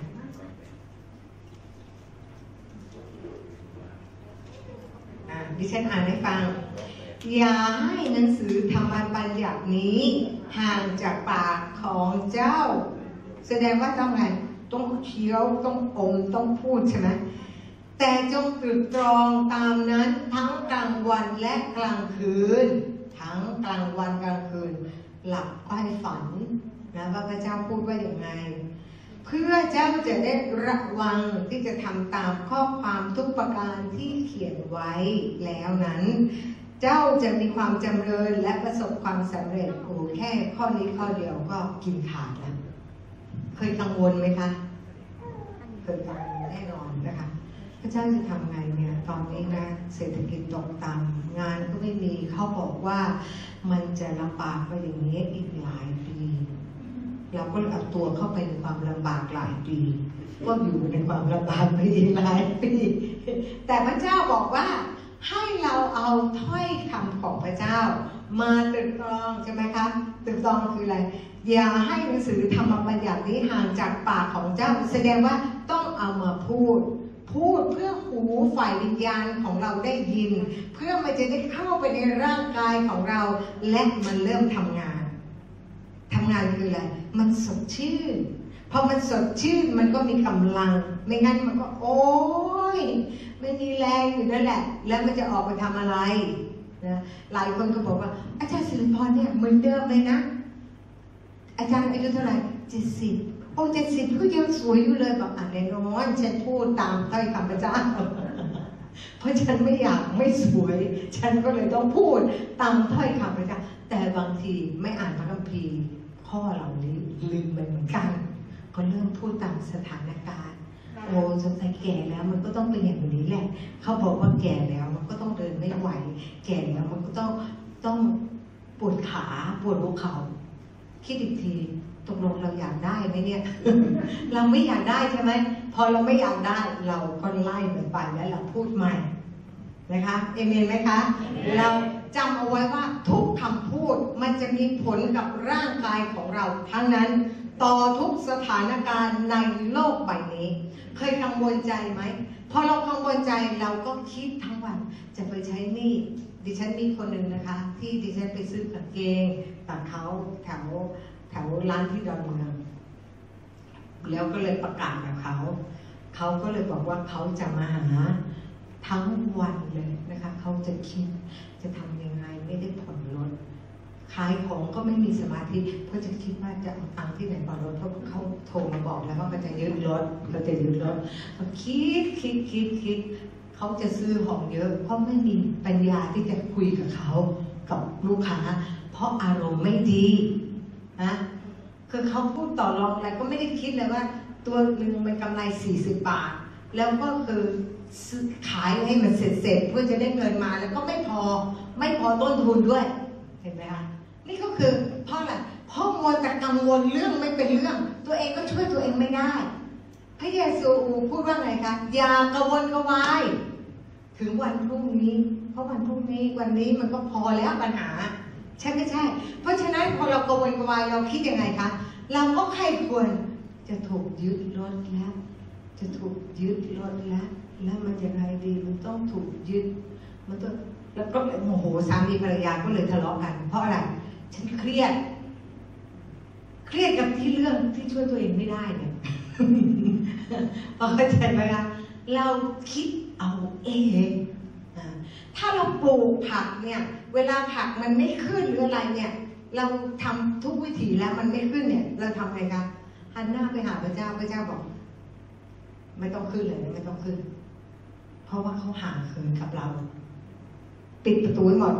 อ่ะดิฉันอ่านให้ฟังอย่าให้หนังสือธรรมบัญญัตินี้ห่างจากปากของเจ้าแสดงว่าต้องไงต้องเคี้ยวต้องอมต้องพูดใช่ไหมแต่จงตรึกตรองตามนั้นทั้งกลางวันและกลางคืนทั้งกลางวันกลางคืนหลับใฝ่ฝันนะว่าพระเจ้าพูดว่าอย่างไงเพื่อเจ้าจะได้ระวังที่จะทำตามข้อความทุกประการที่เขียนไว้แล้วนั้นเจ้าจะมีความจำเริญและประสบความสำเร็จโอ้แค่ข้อนี้ข้อเดียวก็กินขาดแล้วเคยกังวลไหมคะเคยกังวลแน่นอนนะคะพระเจ้าจะทำไงเนี่ยตอนนี้นะเศรษฐกิจตกต่ำงานก็ไม่มีเขาบอกว่ามันจะลำบากไปอย่างนี้อีกหลายปีเราก็เอาตัวเข้าไปในความลำบากหลายปีก็อยู่ในความลำบากไปอีกหลายปีแต่พระเจ้าบอกว่าให้เราเอาถ้อยคำของพระเจ้ามาตรึกตรองใช่ไหมคะตรึกตรองคืออะไรอย่าให้หนังสือธรรมบัญญัตินี้ห่างจากปากของเจ้าแสดงว่าต้องเอามาพูดพูดเพื่อหูฝ่ายวิญญาณของเราได้ยินเพื่อมันจะได้เข้าไปในร่างกายของเราและมันเริ่มทำงานทำงานคืออะไรมันสดชื่นพอมันสดชื่นมันก็มีกำลังไม่งั้นมันก็โอ๊ยไม่มีแรงอยู่นั่นแหละแล้วมันจะออกไปทำอะไรนะหลายคนก็บอกว่าอาจารย์สิริพรเนี่ยเหมือนเดิมเลยนะอาจารย์อายุเท่าไหร่เจ็ดสิบโอ้เจ็ดสิบก็ยังสวยอยู่เลยบอกอ่านในน้อยฉันพูดตามถ้อยคำพระเจ้าเพราะฉันไม่อยากไม่สวยฉันก็เลยต้องพูดตามถ้อยคำพระเจ้าแต่บางทีไม่อ่านพระคัมภีร์ข้อเหล่านี้ลืมไปเหมือนกันก็เริ่มพูดตามสถานการณ์โอ้สงสัยแก่แล้วมันก็ต้องเป็นอย่างนี้แหละเขาบอกว่าแก่แล้วมันก็ต้องเดินไม่ไหวแก่แล้วมันก็ต้องต้องปวดขาปวดหัวเข่าคิดอีกทีตกลงเราอยากได้ไหมเนี่ย เราไม่อยากได้ใช่ไหมพอเราไม่อยากได้เราก็ไล่มันไปแล้วเราพูดใหม่นะคะเอเมนไหมคะเราจำเอาไว้ว่าทุกคำพูดมันจะมีผลกับร่างกายของเราทั้งนั้นต่อทุกสถานการณ์ในโลกใบนี้เคยกังวลใจไหมพอเรากังวลใจเราก็คิดทั้งวันจะไปใช้หนี้ดิฉันมีคนหนึ่งนะคะที่ดิฉันไปซื้อกางเกงกับเขาแถวแถวร้านที่ดอนเมืองแล้วก็เลยประกาศกับเขาเขาก็เลยบอกว่าเขาจะมาหาทั้งวันเลยนะคะเขาจะคิดจะทำยังไงไม่ได้ผ่อนรถขายของก็ไม่มีสมาธิเพราะจะคิดว่าจะเอาตังค์ที่ไหนผ่อนรถเพราะเขาโทรมาบอกแล้วว่าเขาจะยึดรถเขาจะยึดรถเขาคิดคิดคิดคิดเขาจะซื้อของเยอะเพราะไม่มีปัญญาที่จะคุยกับเขากับลูกค้าเพราะอารมณ์ไม่ดีนะคือเขาพูดต่อรองอะไรก็ไม่ได้คิดเลยว่าตัวหนึ่งมันกำไรสี่สิบบาทแล้วก็คือขายให้มันเสร็จๆเพื่อจะได้เงินมาแล้วก็ไม่พอไม่พอต้นทุนด้วยเห็นไหมคะนี่ก็คือเพราะอะไรเพราะมัวแต่กังวลเรื่องไม่เป็นเรื่องตัวเองก็ช่วยตัวเองไม่ได้พระเยซูพูดว่าไงคะอย่ากระวนกระวายถึงวันพรุ่งนี้เพราะวันพรุ่งนี้วันนี้มันก็พอแล้วปัญหาใช่ไม่ใช่เพราะฉะนั้นพอเรากระวนกระวายเราคิดยังไงคะเราก็ใครควรจะถูกยึดรถแล้วจะถูกยึดรถแล้วแล้วมันยังไงดีมันต้องถูกยึดมันต้องแล้วก็โมโหสามีภรรยาก็เลยทะเลาะกันเพราะอะไรฉันเครียดเครียดกับที่เรื่องที่ช่วยตัวเองไม่ได้เนี่ยพอเข้าใจไหมคะเราคิดเอาเองถ้าเราปลูกผักเนี่ยเวลาผักมันไม่ขึ้นหรืออะไรเนี่ยเราทำทุกวิถีแล้วมันไม่ขึ้นเนี่ยเราทำไงคะหันหน้าไปหาพระเจ้าพระเจ้าบอกไม่ต้องขึ้นเลยไม่ต้องขึ้นเพราะว่าเขาห่างเหินกับเราปิดประตูหมด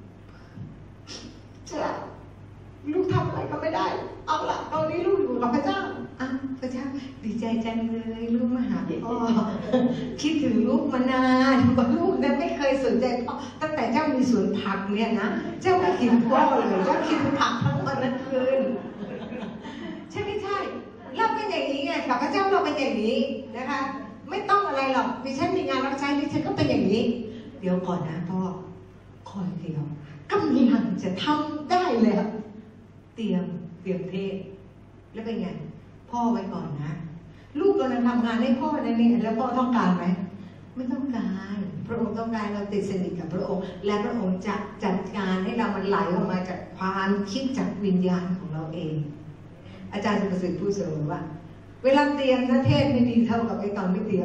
เจ้าลูกทำอะไรก็ไม่ได้เอาละตอนนี้ลูกอยู่กับพระเจ้าอ่ะพระเจ้าดีใจจังเลยลูกมาหาพ่อคิดถึงลูกมานานเพราะลูกนั้นไม่เคยสนใจพ่อตั้งแต่เจ้ามีสวนผักเนี่ยนะเจ้าไม่กินพ่อเลยเจ้ากินผักทั้งวันทั้งคืนใช่ไม่ใช่เราเป็นอย่างนี้ไงกับพระเจ้าเราเป็นอย่างนี้นะคะไม่ต้องอะไรหรอกดิฉันมีงานรับใช้ดิฉันก็เป็นอย่างนี้เดี๋ยวก่อนนะพ่อคอยเดียวกำลังจะทำได้แล้วเตรียมเตรียมเทศแล้วเป็นไงพ่อไว้ก่อนนะลูกกำลังทำงานให้พ่อนะเนี่ยแล้วพ่อต้องการไหมไม่ต้องการพระองค์ต้องการเราติดสนิทกับพระองค์และพระองค์จะจัดการให้เรามันไหลออกมาจากความคิดจากวิญญาณของเราเองอาจารย์สุภสิทธิ์พูดเสมอว่าเวลาเตรียมนะเทศไม่ดีเท่ากับไอ้ตอนไม่เตรียม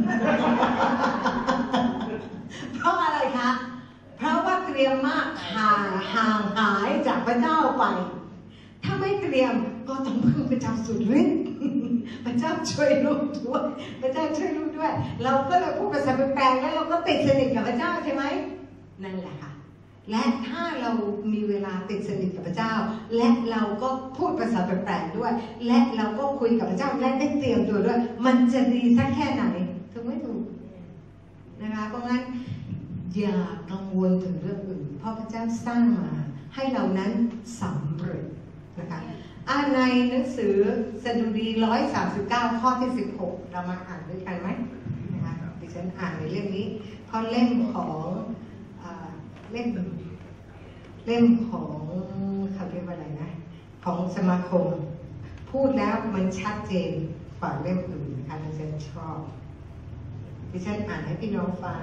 เพราะอะไรคะเพราะว่าเตรียมมากห่างห่างหายจากพระเจ้าไปถ้าไม่เตรียมก็ต้องพึ่งพระเจ้าสุดฤทธิ์พระเจ้าช่วยลูกด้วยพระเจ้าช่วยลูกด้วยเราก็เลยพูดภาษาแปลกๆแล้วเราก็ติดสนิทกับพระเจ้าใช่ไหมนั่นแหละค่ะและถ้าเรามีเวลาติดสนิทกับพระเจ้าและเราก็พูดภาษาแปลกๆด้วยและเราก็คุยกับพระเจ้าและได้เตรียมตัวด้วยมันจะดีสักแค่ไหนถูกไม่ถูกนะคะเพราะงั้นอย่ากังวลถึงเรื่องอื่นเพราะพระเจ้าสร้างมาให้เรานั้นสำเร็จนะคะอ่านในหนังสือสดุดีหนึ่งร้อยสามสิบเก้าข้อที่สิบหกเรามาอ่านด้วยกันไหมนะคะดิฉันอ่านในเล่มนี้เพราะเล่มของเล่มเล่มของเขาเรียกว่าอะไรนะของสมาคมพูดแล้วมันชัดเจนกว่าเล่มอื่นนะคะดิฉันชอบดิฉันอ่านให้พี่น้องฟัง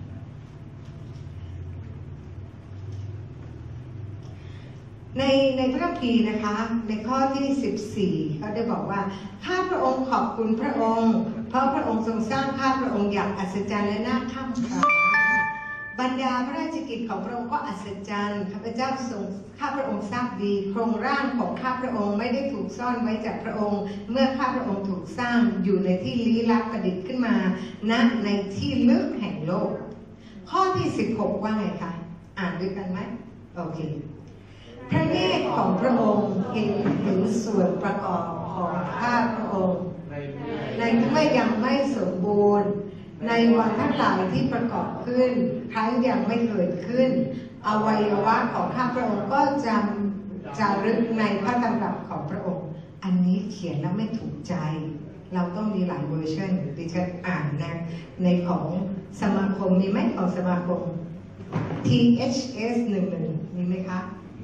ในในพระคัมภีร์นะคะในข้อที่สิบสี่เขาได้บอกว่าข้าพระองค์ขอบคุณพระองค์เพราะพระองค์ทรงสร้างข้าพระองค์อย่างอัศจรรย์และน่าข้ามคาบรรดาพระราชกิจของพระองค์ก็อัศจรรย์ข้าพเจ้าทรงข้าพระองค์ทราบดีโครงร่างของข้าพระองค์ไม่ได้ถูกซ่อนไว้จากพระองค์เมื่อข้าพระองค์ถูกสร้างอยู่ในที่ลี้ลับประดิษฐ์ขึ้นมาณในที่ลึกแห่งโลกข้อที่สิบหกว่าไงคะอ่านด้วยกันไหมโอเคพระเนตรของพระองค์เห็นถึงส่วนประกอบของข้าพระองค์ในเมื่อยังไม่สมบูรณ์ในวันทั้งหลายที่ประกอบขึ้นครั้งยังไม่เกิดขึ้นอวัยวะของข้าพระองค์ก็จะจารึกในพระตำรับของพระองค์อันนี้เขียนแล้วไม่ถูกใจเราต้องมีหลายเวอร์ชันดิฉันอ่านนะในของสมาคมมีไหมของสมาคม ที เอช เอส หนึ่งหนึ่งมีไหมคะ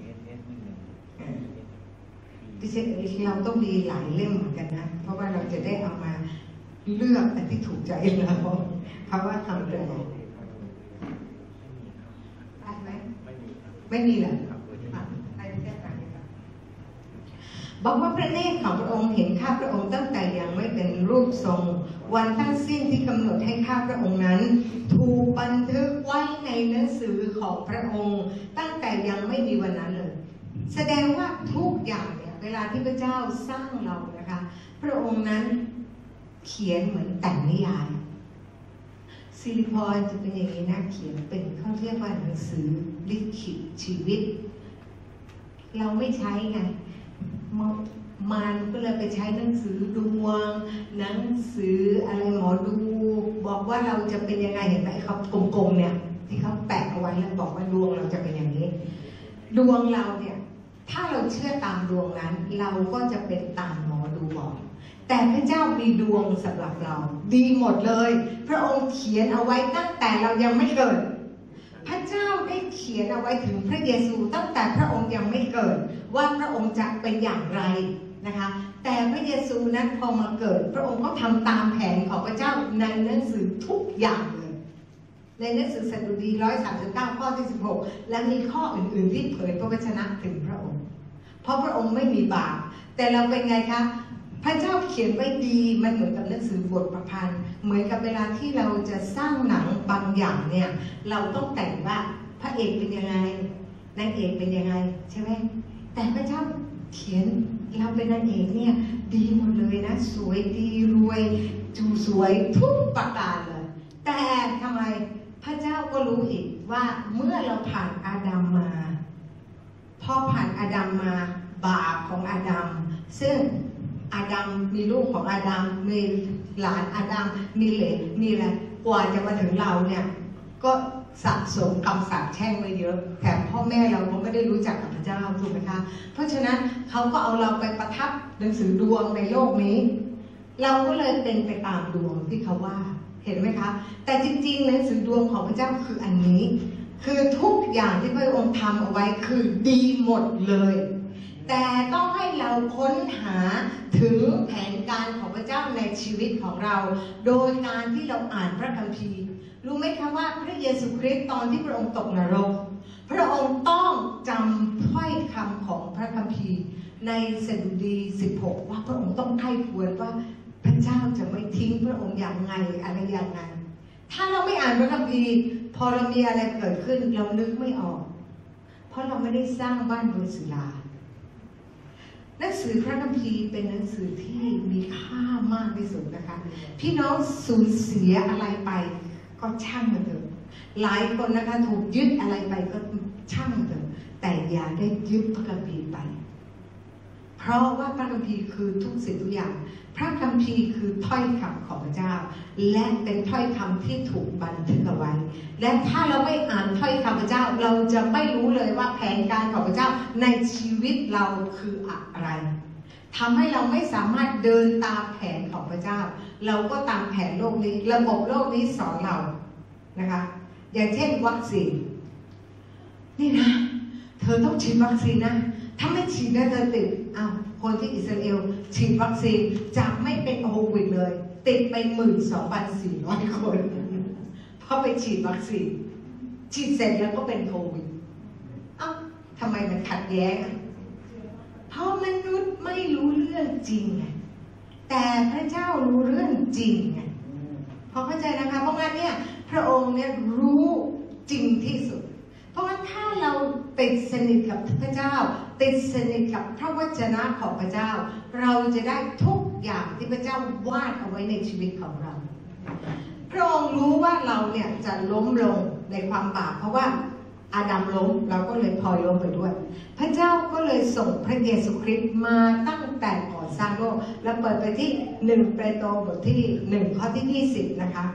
ดิฉันเราต้องมีหลายเล่มเหมือนกันนะเพราะว่าเราจะได้เอามาเลือกอันที่ถูกใจเราเพราะว่าทำเลยได้ไหมไม่มีเหรอบอกว่าพระเนตรของพระองค์เห็นข้าพระองค์ตั้งแต่ยังไม่เป็นรูปทรงวันทั้งสิ้นที่กำหนดให้ข้าพระองค์นั้นถูกบันทึกไว้ในหนังสือของพระองค์ตั้งแต่ยังไม่มีวันนั้นเลยแสดงว่าทุกอย่างเนี่ยเวลาที่พระเจ้าสร้างเรานะคะพระองค์นั้นเขียนเหมือนแต่งนิยายซิลิพรจะเป็นอย่างนี้นะเขียนเป็นเขาเรียกว่าหนังสือลิขิตชีวิตเราไม่ใช้ไงมันก็เลยไปใช้หนังสือดวงหนังสืออะไรหมอดูบอกว่าเราจะเป็นยังไงเห็นไหมเขากลมๆเนี่ยที่เขาแปะเอาไว้แล้วบอกว่าดวงเราจะเป็นอย่างนี้ดวงเราเนี่ยถ้าเราเชื่อตามดวงนั้นเราก็จะเป็นตามหมอดูบอกแต่พระเจ้ามีดวงสำหรับเราดีหมดเลยพระองค์เขียนเอาไว้ตั้งแต่เรายังไม่เกิดพระเจ้าได้เขียนเอาไว้ถึงพระเยซูตั้งแต่พระองค์ยังไม่เกิดว่าพระองค์จะเป็นอย่างไรนะคะแต่พระเยซูนั้นพอมาเกิดพระองค์ก็ทำตามแผนของพระเจ้าในหนังสือทุกอย่างเลยในหนังสือสดุดีหนึ่งร้อยสามสิบเก้าข้อที่สิบหกและมีข้ออื่นๆที่เผยพระวจนะถึงพระองค์เพราะพระองค์ไม่มีบาปแต่เราเป็นไงคะพระเจ้าเขียนไว้ดีมันเหมือนกับหนังสือบทประพันธ์เหมือนกับเวลาที่เราจะสร้างหนังบางอย่างเนี่ยเราต้องแต่งว่าพระเอกเป็นยังไงนางเอกเป็นยังไงใช่ไหมแต่พระเจ้าเขียนเราเป็นนางเอกเนี่ยดีหมดเลยนะสวยดีรวยจูสวยทุกประการเลยแต่ทำไมพระเจ้าก็รู้อีกว่าเมื่อเราผ่านอาดัมมาพอผ่านอาดัมมาบาปของอาดัมซึ่งอาดัมมีลูกของอาดัมมีหลานอาดัมมีเหลนมีอะไรกว่าจะมาถึงเราเนี่ยก็สะสมคำสาปแช่งไว้เยอะแถมพ่อแม่เราก็ไม่ได้รู้จักกับพระเจ้าถูกไหมคะเพราะฉะนั้นเขาก็เอาเราไปประทับหนังสือดวงในโลกนี้เราก็เลยเป็นไปตามดวงที่เขาว่าเห็นไหมคะแต่จริงๆหนังสือดวงของพระเจ้าคืออันนี้คือทุกอย่างที่พระองค์ทำเอาไว้คือดีหมดเลยแต่ต้องให้เราค้นหาถึงแผนการของพระเจ้าในชีวิตของเราโดยการที่เราอ่านพระคัมภีร์รู้ไหมคะว่าพระเยซูคริสต์ตอนที่พระองค์ตกนรกพระองค์ต้องจำถ้อยคำของพระคัมภีร์ในสดุดีสิบหกว่าพระองค์ต้องใคร่ควรว่าพระเจ้าจะไม่ทิ้งพระองค์อย่างไงอะไรอย่างไงถ้าเราไม่อ่านพระคัมภีร์พอเรามีอะไรเกิดขึ้นเรานึกไม่ออกเพราะเราไม่ได้สร้างบ้านบนศิลาหนังสือพระคัมภีร์เป็นหนังสือที่มีค่ามากที่สุดนะคะพี่น้องสูญเสียอะไรไปก็ช่างมันเถอะหลายคนนะคะถูกยึดอะไรไปก็ช่างมันเถอะแต่อย่าได้ยึดพระคัมภีร์ไปเพราะว่าพระคัมภีร์คือทุกสิ่งทุกอย่างพระคัมภีร์คือถ้อยคำของพระเจ้าและเป็นถ้อยคำที่ถูกบันทึกเอาไว้และถ้าเราไม่อ่านถ้อยคำพระเจ้าเราจะไม่รู้เลยว่าแผนการของพระเจ้าในชีวิตเราคืออะไรทำให้เราไม่สามารถเดินตามแผนของพระเจ้าเราก็ตามแผนโลกนี้ระบบโลกนี้สอนเรานะคะอย่างเช่นวัคซีนนี่นะเธอต้องฉีดวัคซีนนะถ้าไม่ฉีดนะเธอติดอ้าวคนที่อิสราเอลฉีดวัคซีนจะไม่เป็นโควิดเลยติดไปหมื่นสองพันสี่ร้อยคนเพราะไปฉีดวัคซีนฉีดเสร็จแล้วก็เป็นโควิดอ้าวทำไมมันขัดแย้งเพราะมนุษย์ไม่รู้เรื่องจริงไงแต่พระเจ้ารู้เรื่องจริงไงพอเข้าใจนะคะเพราะงั้นเนี่ยพระองค์เนี่ยรู้จริงที่สุดเพราะว่าถ้าเราติดสนิทกับพระเจ้าติดสนิทกับพระวจนะของพระเจ้าเราจะได้ทุกอย่างที่พระเจ้าวาดเอาไว้ในชีวิตของเราพระองค์รู้ว่าเราเนี่ยจะล้มลงในความบาปเพราะว่าอาดัมล้มเราก็เลยพลอยล้มไปด้วยพระเจ้าก็เลยส่งพระเยซูคริสต์มาตั้งแต่ก่อนสร้างโลกแล้วเปิดไปที่หนึ่งเปโตรบทที่หนึ่งข้อที่ยี่สิบนะคะ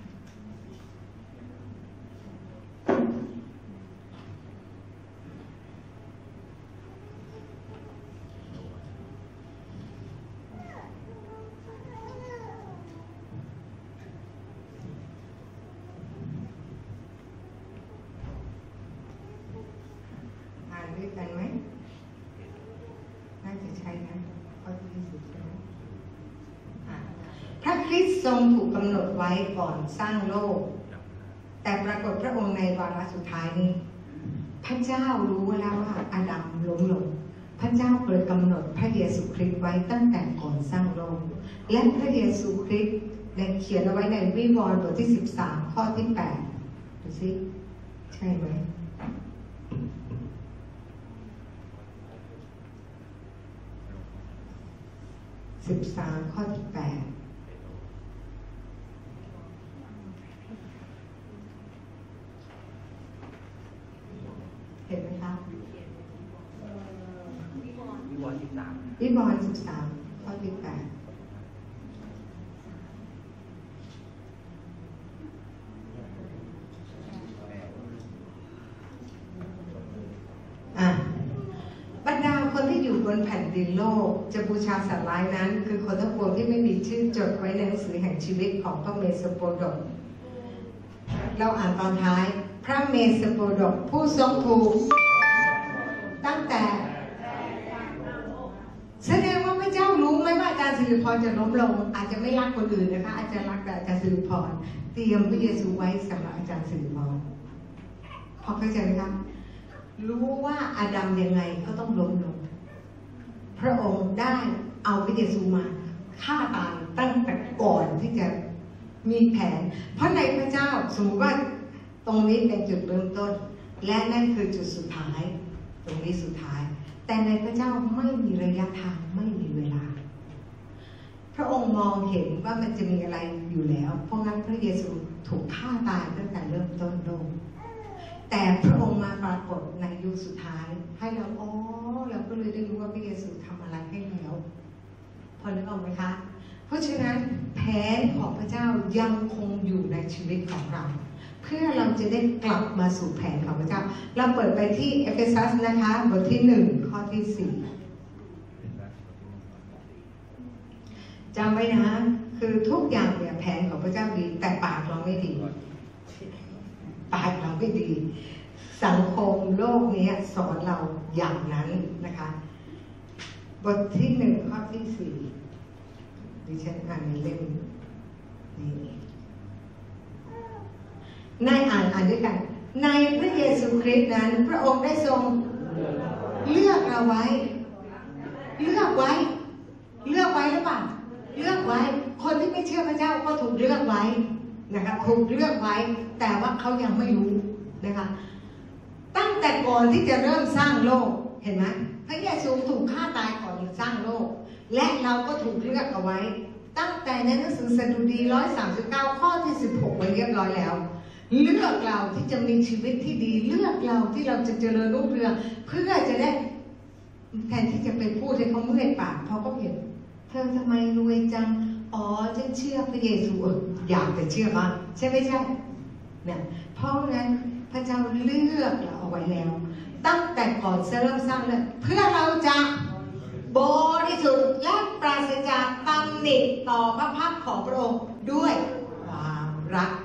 ด้วยกันไหมน่าจะใช่นะข้อที่ยี่สิบใช่ไหมพระคริสต์ทรงถูกกำหนดไว้ก่อนสร้างโลกแต่ปรากฏพระองค์ในวาระสุดท้ายนี้พระเจ้ารู้แล้วว่าอาดัมล้มลงพระเจ้าเลยกำหนดพระเยซูคริสต์ไว้ตั้งแต่ก่อนสร้างโลกและพระเยซูคริสต์ได้เขียนเอาไว้ในวิวรณ์บทที่สิบสามข้อที่แปดดูสิใช่ไหมสิบสามข้อที่แปดเห็นไหมคะวิวรณ์วิวรณ์สิบสามวิวรณ์สิบสามข้อที่แปดบรรดาคนที่อยู่บนแผ่นดินโลกจะบูชาสัตว์ร้ายนั้นคือคนทั้งปวงที่ไม่มีชื่อจดไว้ในหนังสือแห่งชีวิตของพระเมสโปดกเราอ่านตอนท้ายพระเมสโปดกผู้ทรงถูกตั้งแต่แสดงว่าพระเจ้ารู้ไหมว่าอาจารย์สิริพรจะล้มลงอาจจะไม่รักคนอื่นนะคะอาจจะรักแต่อาจารย์สิริพรเตรียมพระเยซูไว้สำหรับอาจารย์สิริพรพอเข้าใจไหมคะรู้ว่าอาดัมยังไงก็ต้องล้มลงพระองค์ได้เอาพระเยซูมาฆ่าตายตั้งแต่ก่อนที่จะมีแผนเพราะในพระเจ้าสมมติว่าตรงนี้เป็นจุดเริ่มต้นและนั่นคือจุดสุดท้ายตรงนี้สุดท้ายแต่ในพระเจ้าไม่มีระยะทางไม่มีเวลาพระองค์มองเห็นว่ามันจะมีอะไรอยู่แล้วเพราะงั้นพระเยซูถูกฆ่าตายตั้งแต่เริ่มต้นโลกแต่พระองค์มาปรากฏในยุคสุดท้ายให้เราอ๋อเราก็เลยได้รู้ว่าพระเยซูทำอะไรให้แล้วพอนึกออกไหมคะเพราะฉะนั้นแผนของพระเจ้ายังคงอยู่ในชีวิตของเราเพื่อเราจะได้กลับมาสู่แผนของพระเจ้าเราเปิดไปที่เอเฟซัสนะคะบทที่หนึ่งข้อที่สี่จำไว้นะคือทุกอย่างเนี่ยแผนของพระเจ้าดีแต่ปากเราไม่ดีปากเราไม่ดีสังคมโลกนี้สอนเราอย่างนั้นนะคะบทที่หนึ่งข้อที่สี่ดิฉันอ่านในเล่มนี้ในอ่านอ่านด้วยกันในพระเยซูคริสต์นั้นพระองค์ได้ทรงเลือกเราไว้เลือกไว้เลือกไว้หรือเปล่าเลือกไว้คนที่ไม่เชื่อพระเจ้าก็ถูกเลือกไว้นะคะถูกเลือกไว้แต่ว่าเขายังไม่รู้นะคะตั้งแต่ก่อนที่จะเริ่มสร้างโลกเห็นไหมพระเยซูถูกฆ่าตายก่อนสร้างโลกและเราก็ถูกเลือกเอาไว้ตั้งแต่ในหนังสือสดุดีหนึ่งร้อยสามสิบเก้าข้อที่สิบหกไว้เรียบร้อยแล้วเลือกเราที่จะมีชีวิตที่ดีเลือกเราที่เราจะเจริญรุ่งเรืองเพื่อจะได้แทนที่จะไปพูดให้เขาเมื่อยปากเพราะเขาเห็นเธอทำไมรวยจังอ๋อฉันเชื่อพระเยซูอยากแต่เชื่อบ้างใช่ไม่ใช่เนี่ยเพราะงั้นพระเจ้าเลือกเราเอาไว้แล้วตั้งแต่ก่อนจะเริ่มสร้างเลยเพื่อเราจะบริสุทธิ์และปราศจากตำหนิต่อพระพักตร์ของพระองค์ด้วยความรัก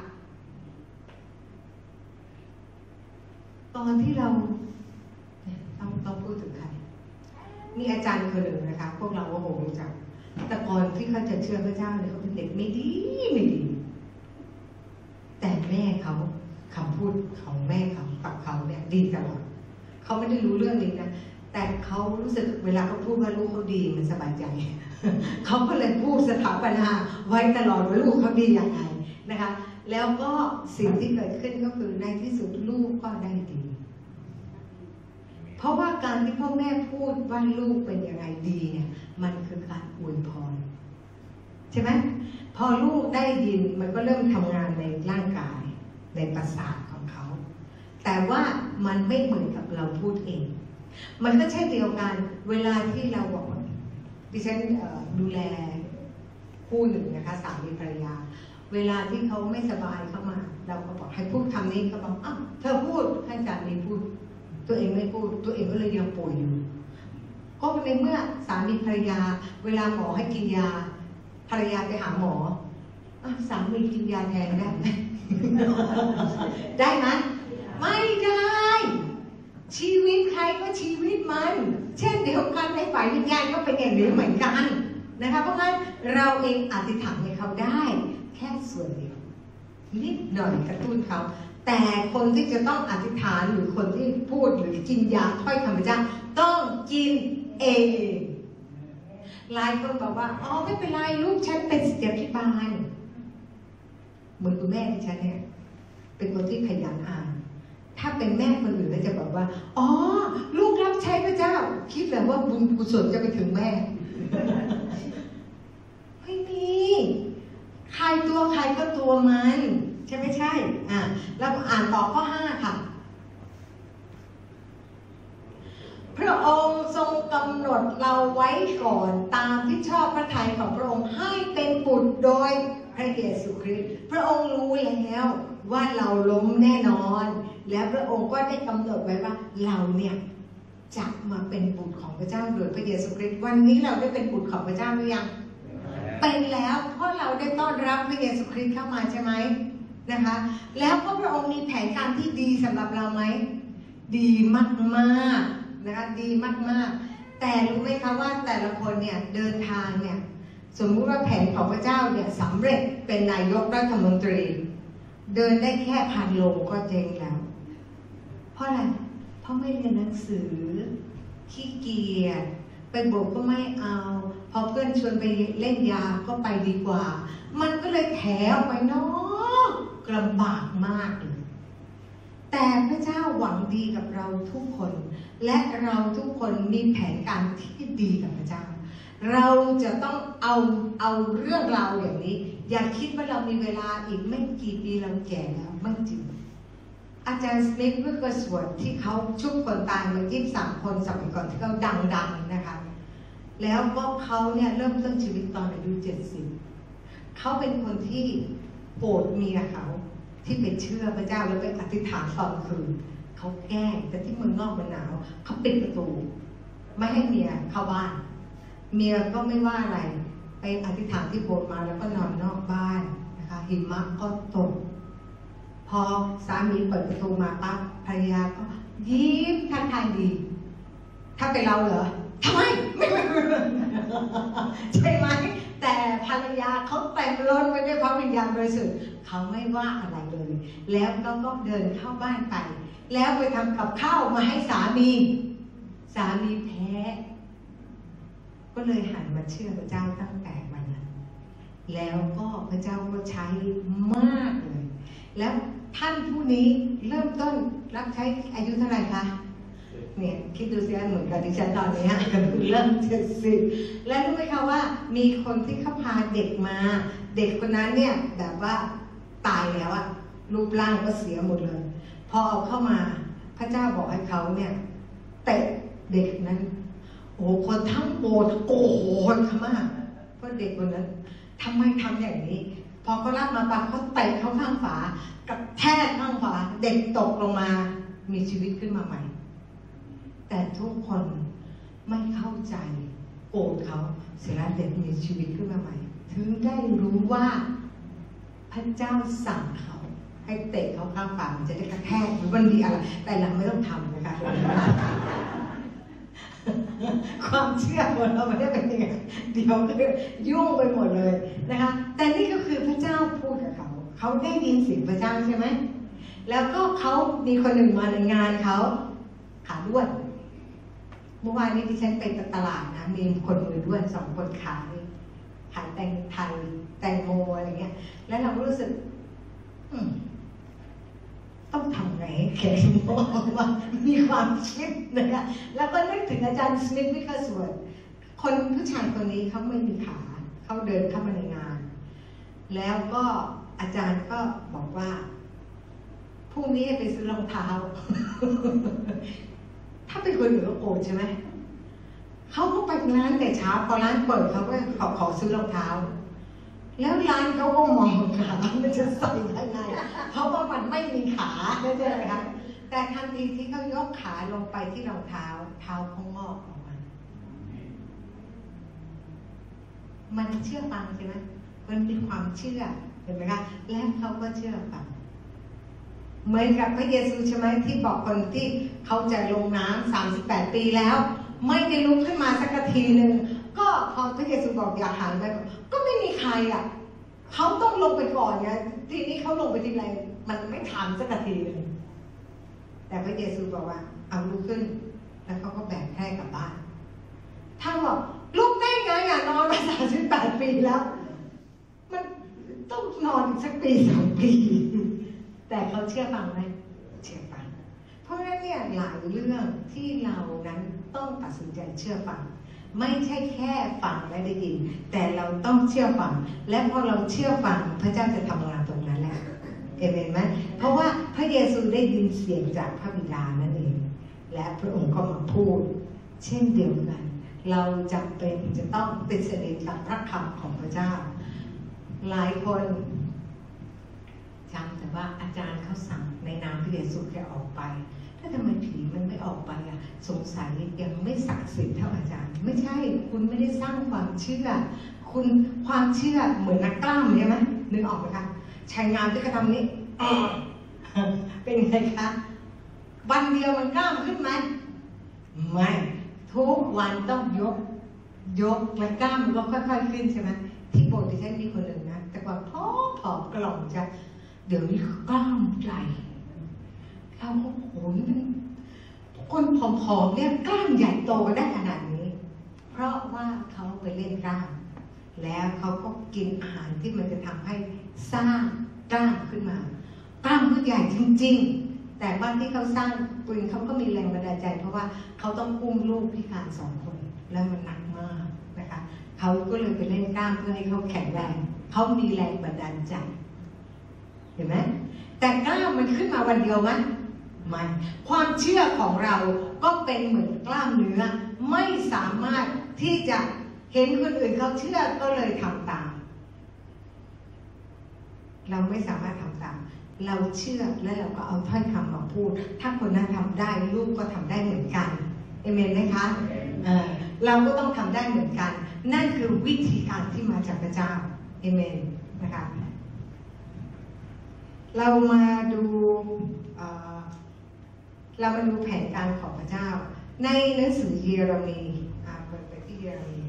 ตอนที่เราต้องต้องพูดถึงใครมีอาจารย์คนหนึ่งนะคะพวกเราก็คงรู้จักแต่ก่อนที่เขาจะเชื่อพระเจ้าเนี่ยเขาเป็นเด็กไม่ดีไม่ดีแต่แม่เขาคำพูดของแม่เขากับเขาเนี่ยดีตลอดเขาไม่ได้รู้เรื่องนี้นะแต่เขารู้สึกเวลาเขาพูดว่าลูกเขาดีมันสบายใจ เขาก็เลยพูดสถาปนาไว้ตลอดว่าลูกเขาดีอย่างไรนะคะแล้วก็สิ่งที่เกิดขึ้นก็คือในที่สุดลูกก็ได้ดีเพราะว่าการที่พ่อแม่พูดว่าลูกเป็นยังไงดีเนี่ยมันคือการอวยพรใช่ไหมพอลูกได้ยินมันก็เริ่มทำงานในร่างกายในประสาทของเขาแต่ว่ามันไม่เหมือนกับเราพูดเองมันก็เช่นเดียวกันเวลาที่เราบอกดิฉันดูแลคู่หนึ่งนะคะสามีภรรยาเวลาที่เขาไม่สบายเข้ามาเราก็บอกให้พูดคำนี้ก็บอกอ้าวเธอพูดให้สามีพูดตัวเองไม่พูดตัวเองก็เลยยังป่วยอยู่ก็ในเมื่อสามีภรรยาเวลาหมอให้กินยาภรรยาไปหาหมอสามีกินยาแทนได้ไหม ได้ไหมไม่ได้ชีวิตใครก็ชีวิตมันเช่นเดียวกันในฝ่ายวิญญาณก็เป็นอย่างนี้เหมือนกันนะคะเพราะงั้นเราเองอธิษฐานให้เขาได้แค่ส่วนเดียวนิดหน่อยกระตุ้นเขาแต่คนที่จะต้องอธิษฐานหรือคนที่พูดหรือกินยาถ้อยคำพระเจ้าต้องกินเองหลายคนบอกว่าอ๋อไม่เป็นไรลูกฉันเป็นศิษยาภิบาลเหมือนคุณแม่ที่ฉันเนี่ยเป็นคนที่ขยันอ่านถ้าเป็นแม่คนอื่นก็จะบอกว่าอ๋อลูกรับใช้พระเจ้าคิดแบบว่าบุญกุศลจะไปถึงแม่ไม่มีใครตัวใครก็ตัวมันใช่ไม่ใช่อ่ะเราอ่านต่อข้อห้าค่ะพระองค์ทรงกำหนดเราไว้ก่อนตามที่ชอบพระทัยของพระองค์ให้เป็นบุตรโดยพระเยซูคริสต์พระองค์รู้แล้วว่าเราล้มแน่นอนและพระองค์ก็ได้กำหนดไว้ว่าเราเนี่ยจะมาเป็นบุตรของพระเจ้าโดยพระเยซูคริสต์วันนี้เราได้เป็นบุตรของพระเจ้าหรือยังเป็นแล้วเพราะเราได้ต้อนรับพระเยซูคริสต์เข้ามาใช่ไหมนะคะแล้วก็พระองค์มีแผนการที่ดีสำหรับเราไหมดีมากๆนะคะดีมากๆแต่รู้ไหมคะว่าแต่ละคนเนี่ยเดินทางเนี่ยสมมุติว่าแผนของพระเจ้าเนี่ยสำเร็จเป็นนายกรัฐมนตรีเดินได้แค่พันโลก็เจ๊งแล้วเพราะอะไรเพราะไม่เรียนหนังสือขี้เกียจไปโบกก็ไม่เอาพอเพื่อนชวนไปเล่นยาก็ไปดีกว่ามันก็เลยแถวไปเนาะลำบากมากเลยแต่พระเจ้าหวังดีกับเราทุกคนและเราทุกคนมีแผนการที่ดีกับพระเจ้าเราจะต้องเอาเอาเรื่องราวอย่างนี้อย่าคิดว่าเรามีเวลาอีกไม่กี่ปีเราแก่แล้วไม่จริงอาจารย์สมิธวิกเกอร์สวอร์ดที่เขาชุบคนตายมายี่สิบสามคนสมัยก่อนที่เขาดังๆนะคะแล้วก็เขาเนี่ยเริ่มต้นชีวิตตอนอายุเจ็ดสิบเขาเป็นคนที่โกรธเมียเขาที่ไปเชื่อพระเจ้าแล้วไปอธิษฐานตอนคืนเขาแกล้งแต่ที่เมืองนอกมันหนาวเขาปิดประตูไม่ให้เมียเข้าบ้านเมียก็ไม่ว่าอะไรไปอธิษฐานที่โบสถ์มาแล้วก็นอนนอกบ้านนะคะหิมะก็ตกพอสามีเปิดประตูมาปั๊บภรรยาก็ยิ้มทักทายดีถ้าเป็นเราเหรอทำไมไม่ไม่ใช่ไหมแต่ภรรยาเขาเต็มล้นไปด้วยพระวิญญาณบริสุทธิ์เขาไม่ว่าอะไรเลยแล้วก็ก็เดินเข้าบ้านไปแล้วไปทำกับข้าวมาให้สามีสามีแพ้ก็เลยหันมาเชื่อพระเจ้าตั้งแต่วันนั้นแล้วก็พระเจ้าก็ใช้มากเลยแล้วท่านผู้นี้เริ่มต้นรับใช้อายุเท่าไหร่คะเนี่ยคิดดูสิเหมือนกับดิฉันตอนนี้ก็คือเริ่มเจ็ดสิบแล้วรู้ไหมคะว่ามีคนที่เขาพาเด็กมาเด็กคนนั้นเนี่ยแบบว่าตายแล้วอะรูปร่างก็เสียหมดเลยพอเอาเข้ามาพระเจ้าบอกให้เขาเนี่ยเตะเด็กนั้นโอ้คนทั้งโบสถ์โอ้โหเขามากเพราะเด็กคนนั้นทำไมทำอย่างนี้พอเขารับมาปั๊บเขาเตะเขาข้างฝากระแทกข้างฝาเด็กตกลงมามีชีวิตขึ้นมาใหม่แต่ทุกคนไม่เข้าใจโกรธเขาเสียแล้วเด็กมีชีวิตขึ้นมาใหม่ถึงได้รู้ว่าพระเจ้าสั่งเขาให้เตะเขาข้างฝามันจะได้กระแทกหรือมันดีอะไรแต่เราไม่ต้องทำนะคะความเชื่อของเราไม่ได้เป็นยังไงเดี๋ยวคือยุ่งไปหมดเลยนะคะแต่นี่ก็คือพระเจ้าพูดกับเขาเขาได้ยินเสียงพระเจ้าใช่ไหมแล้วก็เขามีคนหนึ่งมาในงานเขาขาด้วนเมื่อวานนี้ที่ฉันไปตลาดนะมีคนมือด้วนสองคนขายขายแตงไทยแตงโมอะไรเงี้ยแล้วเราก็รู้สึกต้องทำไงแขกโมว่ามีความคิดนะคะแล้วก็นึกถึงอาจารย์สมิธวิคสวดคนผู้ชายคนนี้เขาไม่มีขาเขาเดินเข้ามาในงานแล้วก็อาจารย์ก็บอกว่าพรุ่งนี้ไปซื้อรองเท้าถ้าเป็นคนอื่นก็โกรธใช่ไหมเขาก็ไปร้านแต่เช้าพอร้านเปิดเขาก็ขอขอซื้อรองเท้าแล้วร้านเขาก็มองขามันจะใส่ยังไงเพราะว่ามันไม่มีขาใช่ไหมคะแต่ทันทีที่เขายกขาลงไปที่รองเท้าเท้าเขางอกออกมามันเชื่อฟังใช่ไหมมันมีความเชื่อเห็นไหมคะแล้วเขาก็เชื่อฟังเหมือนกับพระเยซูใช่ไหมที่บอกคนที่เขาจะลงน้ำสามสิบแปดปีแล้วไม่ได้ลุกขึ้นมาสักทีหนึ่งก็พอพระเยซูบอกอย่าหันไปก็ไม่มีใครอ่ะเขาต้องลงไปก่อนไงทีนี้เขาลงไปทีไรมันไม่ทันสักทีเลยแต่พระเยซูบอกว่าเอาลุกขึ้นแล้วเขาก็แบกแค่กลับบ้านถ้าบอกลุกได้ไงอ่ะนอนมาสามสิบแปดปีแล้วมันต้องนอนสักปีสองปีแต่เขาเชื่อฟังไหมเชื่อฟังเพราะฉะนั้นเนี่ยหลายเรื่องที่เรานั้นต้องตัดสินใจเชื่อฟังไม่ใช่แค่ฟังและได้ยินแต่เราต้องเชื่อฟังและพอเราเชื่อฟังพระเจ้าจะทำงานตรงนั้นแหละเอเมนไหมเพราะว่าพระเยซูได้ยินเสียงจากพระบิดานั่นเองและพระองค์ก็มาพูดเช่นเดียวกันเราจำเป็นจะต้องเป็นเสด็จกับพระคำของพระเจ้าหลายคนจำแต่ว่าอาจารย์เขาสั่งในนามพระเยซูแค่ออกไปถ้าทำไมผีมันไม่ออกไปอ่ะสงสัยยังไม่ศักดิ์สิทธิ์เท่าอาจารย์ไม่ใช่คุณไม่ได้สร้างความเชื่อคุณความเชื่อเหมือนนักกล้ามใช่ไหมนึกออกไหมคะชายงานที่เขาทำนี้เป็นไงคะวันเดียวมันกล้ามขึ้นไหมไม่ทุกวันต้องยกยกและกล้ามมันก็ค่อยๆขึ้นใช่ไหมที่โบสถ์ที่ฉันมีคนหนึ่งนะแต่ก่อนผอมผอมกระหล่ำจะเดี๋ยวนี้กล้ามใหญ่เราก็โหยคนผอมๆเนี่ยกล้ามใหญ่โตได้ขนาดนี้เพราะว่าเขาไปเล่นกล้ามแล้วเขาก็กินอาหารที่มันจะทำให้สร้างกล้ามขึ้นมากล้ามก็ใหญ่จริงๆแต่ว่าที่เขาสร้างปืนเขาก็มีแรงบันดาลใจเพราะว่าเขาต้องอุ้มลูกพิการสองคนแล้วมันหนักมากนะคะเขาก็เลยไปเล่นกล้ามเพื่อให้เขาแข็งแรงเขามีแรงบันดาลใจเห็นไหมแต่กล้ามมันขึ้นมาวันเดียวไหมไม่ความเชื่อของเราก็เป็นเหมือนกล้ามเนื้อไม่สามารถที่จะเห็นคนอื่นเขาเชื่อก็เลยทำตามเราไม่สามารถทำตามเราเชื่อและเราก็เอาถ้อยคำมาพูดถ้าคนนั้นทำได้ลูกก็ทำได้เหมือนกันเอเมนไหมคะเออเราก็ต้องทำได้เหมือนกันนั่นคือวิธีการที่มาจากพระเจ้าเอเมนนะคะเรามาดูเอ่อเรามาดูแผนการของพระเจ้าในหนังสือเยเรมีอ่านไปที่เยเรมี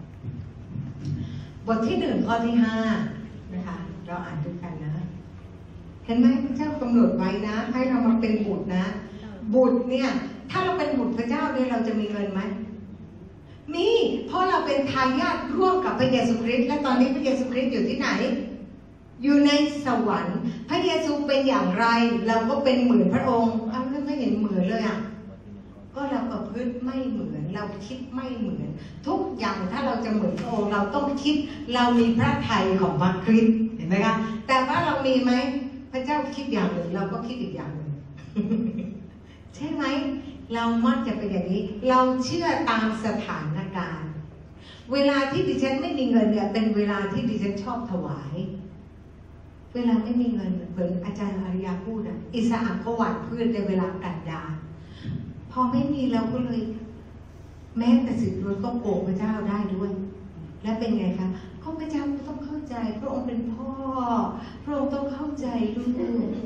บทที่หนึ่งข้อที่ห้านะคะเราอ่านด้วยกันนะเห็นไหมพระเจ้ากำหนดไว้นะให้เรามาเป็นบุตรนะบุตรเนี่ยถ้าเราเป็นบุตรพระเจ้าเนี่ยเราจะมีเงินไหมมีเพราะเราเป็นทายาทร่วมกับพระเยซูคริสต์และตอนนี้พระเยซูคริสต์อยู่ที่ไหนอยู่ในสวรรค์พระเยซูเป็นอย่างไรเราก็เป็นเหมือนพระองค์อ้าวไม่เห็นเหมือนเลยอ่ะก็เราประพฤติไม่เหมือนเราคิดไม่เหมือนทุกอย่างถ้าเราจะเหมือนพระองค์เราต้องคิดเรามีพระทัยของพระคริสต์เห็นไหมคะแต่ว่าเรามีไหมพระเจ้าคิดอย่างหนึ่งเราก็คิดอีกอย่างหนึ่ง ใช่ไหมเรามักจะเป็นอย่างนี้เราเชื่อตามสถานการณ์เวลาที่ดิฉันไม่มีเงินเนี่ยเป็นเวลาที่ดิฉันชอบถวายเวลาไม่มีเงินเหมือนอาจารย์อาริยาพูดอะอิสระก็หว่านพืชในเวลากันดารพอไม่มีเราก็เลยแม้แต่สิทธิ์รถก็โกงพระเจ้าได้ด้วยและเป็นไงคะก็พระเจ้าต้องเข้าใจพระองค์เป็นพ่อพระองค์ต้องเข้าใจลูก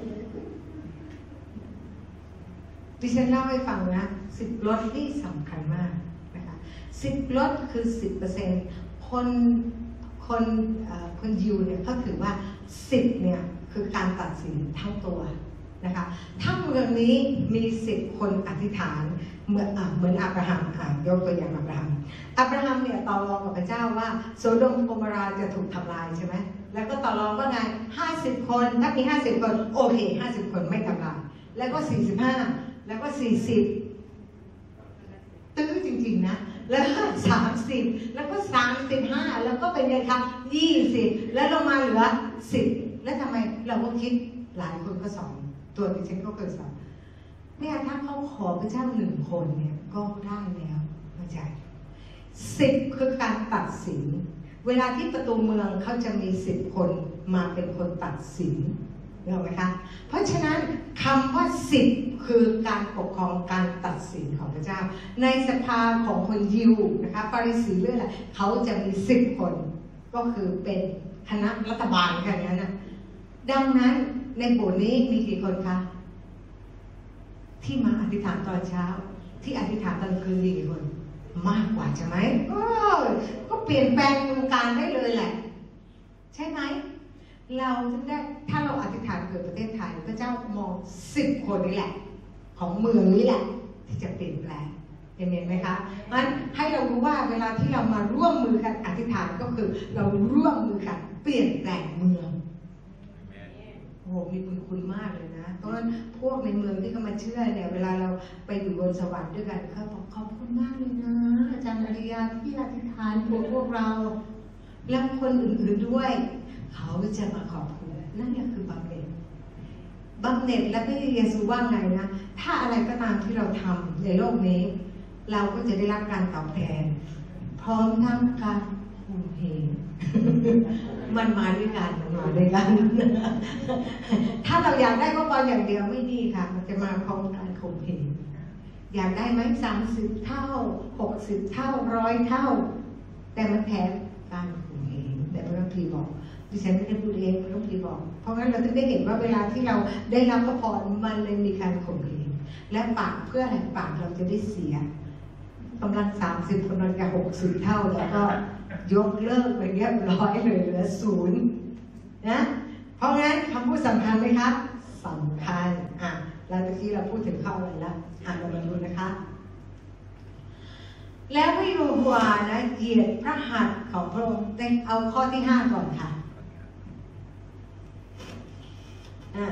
ดิฉันเล่าให้ฟังนะสิบรถที่สำคัญมากนะคะสิบรถคือสิบเปอร์เซ็นต์คนคนคนยิวเนี่ยเขาถือว่าสิบเนี่ยคือการตัดสินทั้งตัวนะคะทั้งเมืองนี้มีสิบคนอธิษฐานเหมือนอ่ะเหมือนอับราฮัมอ่ะยกตัวอย่างอับราฮัมอับราฮัมเนี่ยต่อรองกับพระเจ้าว่าโสโดมโกโมราจะถูกทำลายใช่ไหมแล้วก็ต่อรองว่าไงห้าสิบคนถ้ามีห้าสิบคนโอเคห้าสิบคนไม่ทำลายแล้วก็สี่สิบห้าแล้วก็สี่สิบตื้อจริงๆนะแล้วก็สามสิบแล้วก็สามสิบห้าแล้วก็เป็นไงคะยี่สิบแล้วลงมาเหลือสิบแล้วทำไมเราก็คิดหลายคนก็สอนตัวดิฉันก็เคยสอนเนี่ยถ้าเขาขอพระเจ้าหนึ่งคนเนี่ยก็ได้แล้วเข้าใจสิบคือการตัดสินเวลาที่ประตูเมืองเขาจะมีสิบคนมาเป็นคนตัดสินเห็นไหมคะเพราะฉะนั้นคำว่าสิบคือการปกครองการตัดสินของพระเจ้าในสภาของคนยิวนะคะฟาริสีเรื่องอะไรเขาจะมีสิบคนก็คือเป็นคณะรัฐบาลแค่นั้นนะดังนั้นในโบสถ์นี้มีกี่คนคะที่มาอธิษฐานตอนเช้าที่อธิษฐานตอนคืนมีกี่คนมากกว่าใช่ไหมก็เปลี่ยนแปลงวงการได้เลยแหละใช่ไหมเราจะได้ถ้าเราอธิษฐานเกิดประเทศไทยพระเจ้ามองสิบคนนี้แหละของเมืองนี้แหละที่จะเปลี่ยนแปลงเห็นไหมคะงั้นให้เรารู้ว่าเวลาที่เรามาร่วมมือกันอธิษฐานก็คือเราร่วมมือกันเปลี่ยนแปลงเมืองโอ้มีบุญคุณมากเลยนะเพราะฉะนั้นพวกในเมืองที่เขามาเชื่อเนี่ยเวลาเราไปอยู่บนสวรรค์ด้วยกันเขาบอกขอบคุณมากเลยนะอาจารย์อริยาที่อธิษฐานเพื่อพวกเราและคนอื่นๆด้วยเขาจะมาขอบคุณนั่นเนี่ยคือบำเหน็จบำเหน็จและพระเยซูว่าไงนะถ้าอะไรก็ตามที่เราทำในโลกนี้เราก็จะได้รับการตอบแทนพร้อมทั้งการข่มเหงมันมาด้วยกันมันมาด้วยกันถ้าเราอยากได้ก็พออย่างเดียวไม่ดีค่ะมันจะมาพร้อมการข่มเหงอยากได้ไหมสามสิบเท่าหกสิบเท่าร้อยเท่าแต่มันแถมการข่มเหงแต่พระคัมภีร์บอกดิฉันไม่ได้พูดเองพระคัมภีร์บอกเพราะงั้นเราจะได้เห็นว่าเวลาที่เราได้รับพระพรมันเลยมีการข่มเหงและปากเพื่ออะไรปากเราจะได้เสียกำลังสามสิบคนเราจะหกสิบเท่าแล้วก็ยกเลิกไปเรียบร้อยเลยเหลือศูนย์นะเพราะงั้นคำพูดสำคัญไหมครับสำคัญอ่ะแล้วตะกี้เราพูดถึงข้ออะไรแล้วอ่านเรามาดูนะคะแล้วพระโยโฮวาห์นะเหยียดพระหัตถ์ของพระองค์ได้เอาข้อที่ห้าก่อนค่ะอ่ะ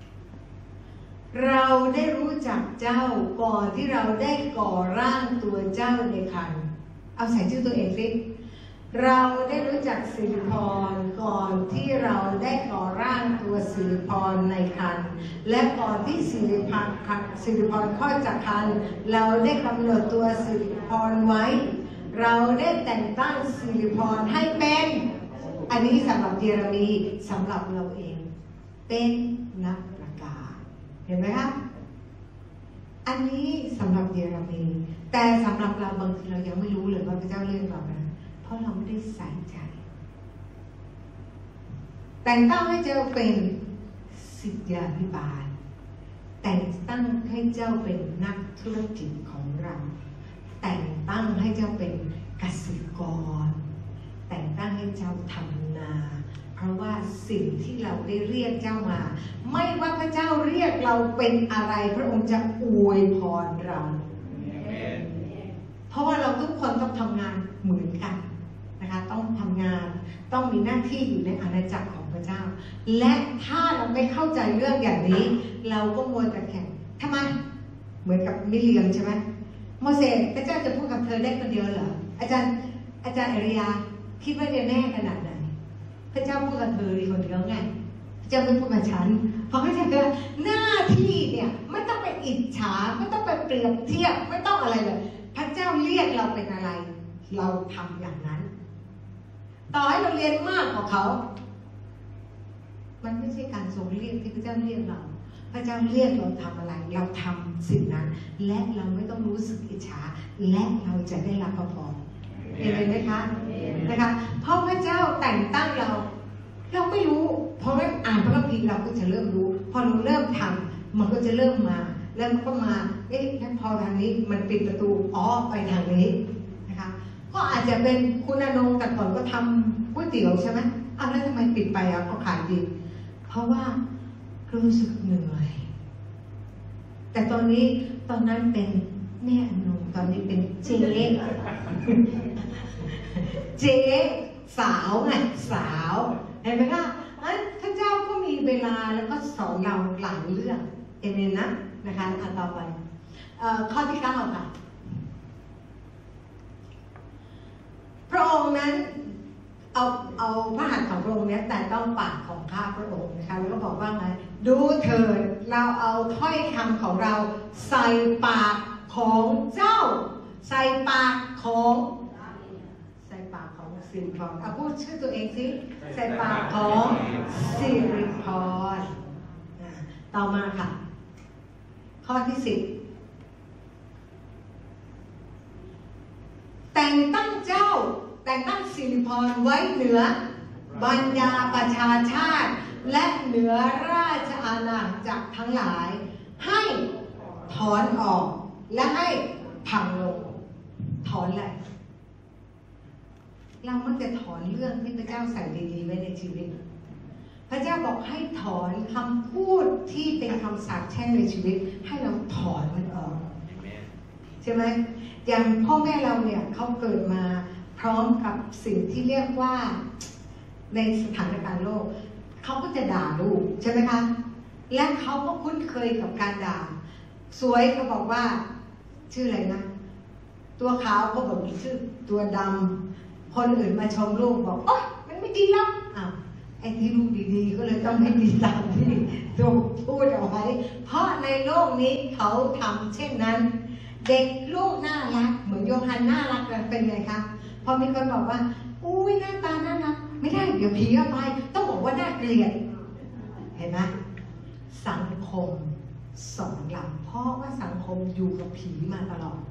เราได้รู้จักเจ้าก่อนที่เราได้ก่อร่างตัวเจ้าในครรภ์เอาใส่ชื่อตัวเองสิเราได้รู้จักสิริพรก่อนที่เราได้ก่อร่างตัวสิริพรในครรภ์และก่อนที่สิริพรสิริพรคลอดจากครรภ์เราได้กำหนดตัวสิริพรไว้เราได้แต่งตั้งสิริพรให้เป็นอันนี้สำหรับเยเรมีสำหรับเราเองเป็นนักประกาศเห็นไหมครับอันนี้สำหรับเยเรมีแต่สำหรับเราบางทีเรายังไม่รู้เลยว่าพระเจ้าเรียกเรานะเพราะเราไม่ได้ใส่ใจแต่งตั้งให้เจ้าเป็นศิษยาภิบาลแต่งตั้งให้เจ้าเป็นนักธุรกิจของเราแต่งตั้งให้เจ้าเป็นเกษตรกรแต่งตั้งให้เจ้าทำนาเพราะว่าสิ่งที่เราได้เรียกเจ้ามาไม่ว่าพระเจ้าเรียกเราเป็นอะไรพระองค์จะอวยพรเราเพราะว่าเราทุกคนต้องทำงานเหมือนกันนะคะต้องทำงานต้องมีหน้าที่อยู่ในอาณาจักรของพระเจ้าและถ้าเราไม่เข้าใจเรื่องอย่างนี้เราก็มัวแต่แข่งทำไมเหมือนกับมิเรียมใช่ไหมโมเสสพระเจ้าจะพูดกับเธอได้คนเดียวเหรออาจารย์อาจารย์อริยาคิดว่าจะแน่ขนาดไหนพระเจ้าพูดกับเธอคนเดียวไงพระเจ้าไม่พูดกับฉันเพราะพระเจ้าบอกหน้าที่เนี่ยไม่ต้องไปอิจฉาไม่ต้องไปเปรียบเทียบไม่ต้องอะไรเลยพระเจ้าเรียกเราเป็นอะไรเราทำอย่างนั้นต่อให้เราเรียนมากกว่าเขามันไม่ใช่การทรงเรียกที่พระเจ้าเรียกเราพระเจ้าเรียกเราทำอะไรเราทำสิ่งนั้นและเราไม่ต้องรู้สึกอิจฉาและเราจะได้รับพระพรเห็นไหมคะนะคะเพราะพระเจ้าแต่งตั้งเราเราไม่รู้เพราะว่าอ่านพระคัมภีร์เราก็จะเริ่มรู้พอเราเริ่มทำมันก็จะเริ่มมาเริ่มก็มาเอ๊ะถ้าพอทางนี้มันปิดประตูอ๋อไปทางนี้นะคะก็อาจจะเป็นคุณอนงแต่ก่อนก็ทำก๋วยเตี๋ยวใช่ไหมอ้าวแล้วทำไมปิดไปอ่ะก็ขายดีเพราะว่ารู้สึกเหนื่อยแต่ตอนนี้ตอนนั้นเป็นแม่อนงตอนนี้เป็นเจ๊เจ๊สาวไงสาวเห็นไหมคะพระเจ้าก็มีเวลาแล้วก็สอนเราหลายเรื่องเอเมนนะนะคะอันต่อไปข้อที่เก้าค่ะพระองค์นั้นเอาเอาพระหัตถ์ของพระองค์นี้แต่ต้องปากของข้าพระองค์นะคะแล้วก็บอกว่าไงดูเถิดเราเอาถ้อยคำของเราใส่ปากของเจ้าใส่ปากของใส่ปากของสิริพรเอาพูดชื่อตัวเองสิใส่ปากของสิริพรต่อมาค่ะข้อที่สิบแต่งตั้งเจ้าแต่งตั้งสิริพรไว้เหนือบรรดาประชาชาติและเหนือราชอาณาจักรทั้งหลายให้ถอนออกและให้พังลงถอนอะไรเรามักจะถอนเรื่องที่พระเจ้าใส่ดีๆไว้ในชีวิตพระเจ้าบอกให้ถอนคำพูดที่เป็นคำสาปแช่งในชีวิตให้เราถอนมันออกใช่ไหมอย่างพ่อแม่เราเนี่ยเขาเกิดมาพร้อมกับสิ่งที่เรียกว่าในสถานการณ์โลกเขาก็จะด่าลูกใช่ไหมคะและเขาก็คุ้นเคยกับการด่าสวยเขาบอกว่าชื่ออะไรนะตัวขาวเขาบอกชื่อตัวดำคนอื่นมาชมลูกบอกโอ๊ยมันไม่ดีแล้วอ่ะไอ้ที่ลูกดีๆก็เลยต้องให้ดีตามที่ตัวพูดเอาไว้เพราะในโลกนี้เขาทำเช่นนั้นเด็กลูกน่ารักเหมือนโยฮันน่ารักเป็นไงคะพอมีคนบอกว่าอุ้ยหน้าตาน่ารักไม่ได้เดี๋ยวผีเอาไปต้องบอกว่าน่าเกลียดเห็นไหมสังคมสอนเราเพราะว่าสังคมอยู่กับผีมาตลอด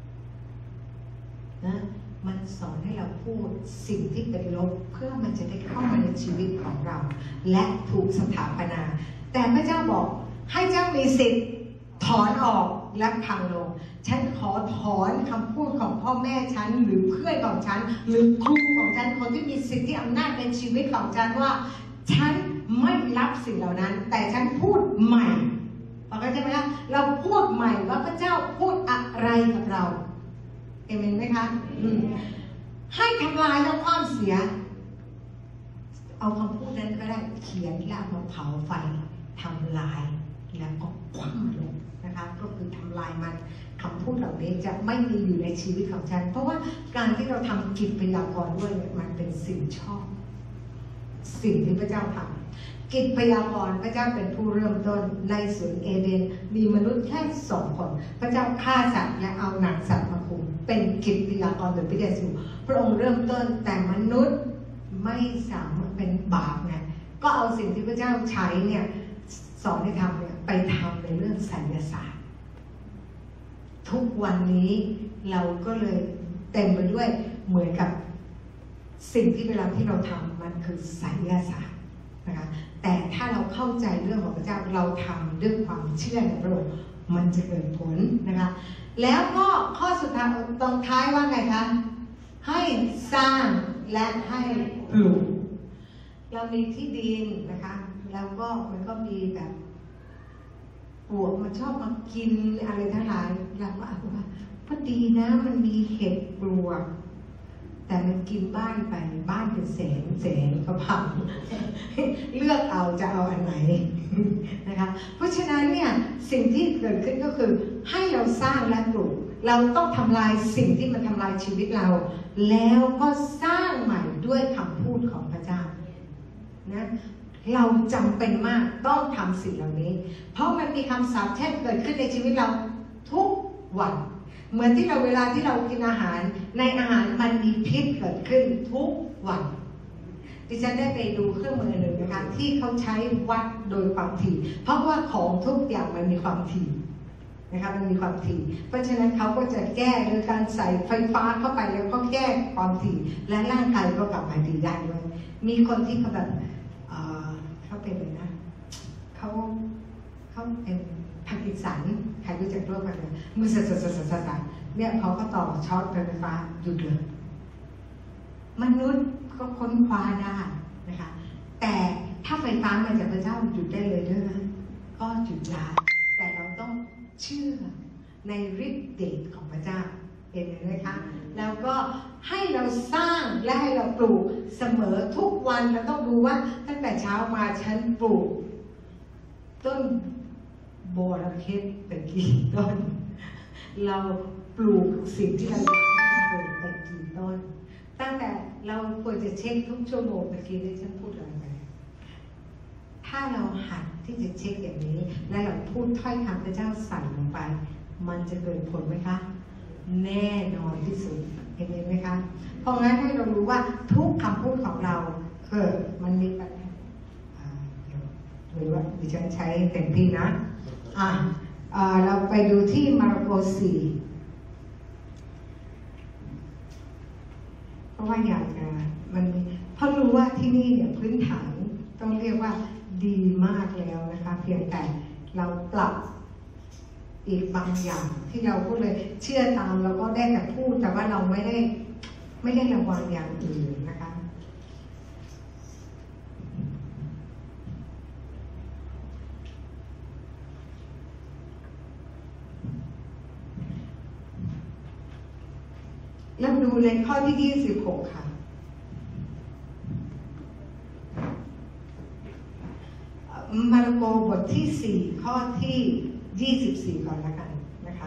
นะมันสอนให้เราพูดสิ่งที่เป็นลบเพื่อมันจะได้เข้ามาในชีวิตของเราและถูกสถาปนาแต่พระเจ้าบอกให้เจ้ามีสิทธิ์ถอนออกและพังลงฉันขอถอนคำพูดของพ่อแม่ฉันหรือเพื่อนของฉันหรือครูของฉันคนที่มีสิทธิอำนาจในชีวิตของฉันว่าฉันไม่รับสิ่งเหล่านั้นแต่ฉันพูดใหม่เข้าใจไหมคะเราพูดใหม่ว่าพระเจ้าพูดอะไรกับเราเอเมนไหมคะให้ทำลายและความเสียเอาคำพูดนั้นก็ได้เขียนแล้วมาเผาไฟทำลายแล้วก็คว่ำลงนะคะก็คือทำลายมันคำพูดเหล่านี้จะไม่มีอยู่ในชีวิตของฉันเพราะว่าการที่เราทำกิจพยากรณ์ด้วยมันเป็นสิ่งชอบสิ่งที่พระเจ้าทำกิจพยากรณ์พระเจ้าเป็นผู้เริ่มต้นในสวนเอเดนมีมนุษย์แค่สองคนพระเจ้าฆ่าสัตว์และเอาหนังสัตว์มาคุมเป็นกิจพยากรณ์โดยพระเยซูพระองค์เริ่มต้นแต่มนุษย์ไม่สามารถเป็นบาปไงก็เอาสิ่งที่พระเจ้าใช้เนี่ยสอนให้ทำเนี่ยไปทำในเรื่องไสยศาสตร์ทุกวันนี้เราก็เลยเต็มไปด้วยเหมือนกับสิ่งที่เวลาที่เราทำมันคือไสยศาสตร์นะคะแต่ถ้าเราเข้าใจเรื่องของพระเจ้าเราทำด้วยความเชื่อในพระองค์มันจะเกิดผลนะคะแล้วก็ข้อสุดท้ายตรงท้ายว่าไงคะให้สร้างและให้ปลูกเรามีที่ดินนะคะแล้วก็มันก็มีแบบปลวกมันชอบมากินอะไรทั้งหลายเราก็อ่านว่าก็ดีนะมันมีเห็ดปลวกแต่มันกินบ้านไปบ้านเป็นแสนแสนก็พังเลือกเอาจะเอาอันไหนนะคะเพราะฉะนั้นเนี่ยสิ่งที่เกิดขึ้นก็คือให้เราสร้างและปลูกเราต้องทำลายสิ่งที่มันทำลายชีวิตเราแล้วก็สร้างใหม่ด้วยคำพูดของพระเจ้านะเราจำเป็นมากต้องทำสิ่งเหล่านี้เพราะมันมีคำสาปแช่งเกิดขึ้นในชีวิตเราทุกวันเหมือนที่เราเวลาที่เรากินอาหารในอาหารมันมีพิษเกิดขึ้นทุกวันดิฉันได้ไปดูเครื่องมือหนึ่งนะคะที่เขาใช้วัดโดยความถี่เพราะว่าของทุกอย่างมันมีความถี่นะคะมันมีความถี่เพราะฉะนั้นเขาก็จะแก้โดยการใส่ไฟฟ้าเข้าไปแล้วก็แก้ความถี่และร่างกายก็กลับมาดีได้ด้วยมีคนที่เขาแบบเขาเป็นเลยนะเขาเขาเป็นพาร์กินสันใครรู้จักโรคอะไรมือสั่นๆๆๆเนี่ยเขาก็ต่อช็อตไฟฟ้าหยุดเลยมนุษย์ก็ค้นคว้าได้นะคะแต่ถ้าไฟฟ้ามาจากพระเจ้าหยุดได้เลยด้วยนะก็หยุดได้แต่เราต้องเชื่อในฤทธิ์เดชของพระเจ้าเห็นไหมคะแล้วก็ให้เราสร้างและให้เราปลูกเสมอทุกวันเราต้องดูว่าตั้งแต่เช้ามาฉันปลูกต้นโบราณเพชรเป็นกี่ต้นเราปลูกสิ่งที่เราอยากให้เกิดเป็นกี่ต้นตั้งแต่เราควรจะเช็คทุกชั่วโมงเมื่อกี้ที่ฉันพูดอะไรไปถ้าเราหัดที่จะเช็คอย่างนี้และเราพูดถ้อยคำพระเจ้าใส่ลงไปมันจะเกิดผลไหมคะแน่นอนที่สุดเห็นไหมคะเพราะงั้นให้เรารู้ว่าทุกคำพูดของเราเกิดมันมีปัญหาเดี๋ยวดูว่าดิฉันใช้เต็มที่นะอ่ะเราไปดูที่มาระโกสี่เพราะว่าอยากจะมันเพราะรู้ว่าที่นี่เนี่ยพื้นฐานต้องเรียกว่าดีมากแล้วนะคะเพียงแต่เราปรับอีกบางอย่างที่เราพูดเลยเชื่อตามเราก็ได้แต่พูดแต่ว่าเราไม่ได้ไม่ได้ระวังอย่างอื่นนะคะแล้วดูในข้อที่ยี่สิบหกค่ะมาระโกบทที่สี่ข้อที่ยี่สิบสี่ก่อนละกันนะคะ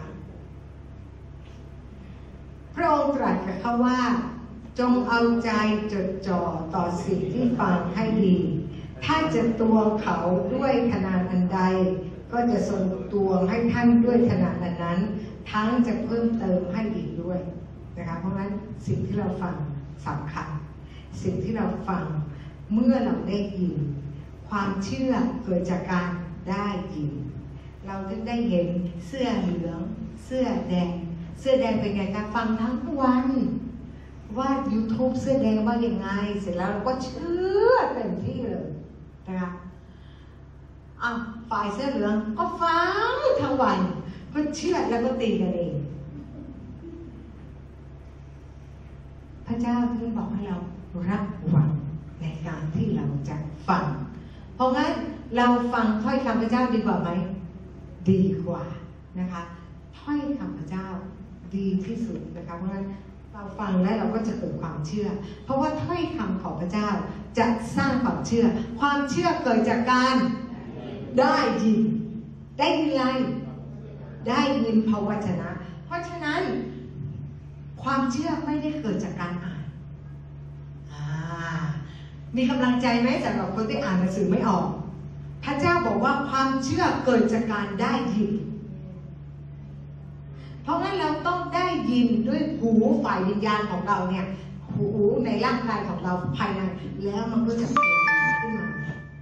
พระองค์ตรัสกับเขาว่าจงเอาใจจดจ่อต่อสิ่งที่ฟังให้ดีถ้าจะตวงเขาด้วยขนาดอันใดก็จะทรงตวงให้ท่านด้วยขนาดนั้นทั้งจะเพิ่มเติมให้อีกด้วยนะคะเพราะฉะนั้นสิ่งที่เราฟังสำคัญสิ่งที่เราฟังเมื่อเราได้ยินความเชื่อเกิดจากการได้ยินเราถึงได้เห็นเสื้อเหลืองเสื้อแดงเสื้อแดงเป็นไงคะฟังทั้งวันว่า YouTube เสื้อแดงว่ายังไงเสร็จแล้วเราก็เชื่อเต็มที่เลยนะคะอ่ะฝ่ายเสื้อเหลืองก็ฟังทั้งวันก็เชื่อแล้วก็ตีกันเองพระเจ้าที่บอกให้เราระวังในการที่เราจะฟังเพราะงั้นเราฟังถ้อยคำพระเจ้าดีกว่าไหมดีกว่านะคะถ้อยคำพระเจ้าดีที่สุดนะคะเพราะงั้นเราฟังแล้วเราก็จะเกิดความเชื่อเพราะว่าถ้อยคำของพระเจ้าจะสร้างความเชื่อความเชื่อเกิดจากการได้ยินได้ยินอะไรได้ยินพระวจนะเพราะฉะนั้นความเชื่อไม่ได้เกิดจากการอ่านมีกำลังใจไหมสำหรับคนที่อ่านหนังสือไม่ออกพระเจ้าบอกว่าความเชื่อเกิดจากการได้ยินเพราะงั้นเราต้องได้ยินด้วยหูฝ่ายวิญญาณของเราเนี่ยหูในร่างกายของเราภายในแล้วมันก็จะเกิดขึ้นมา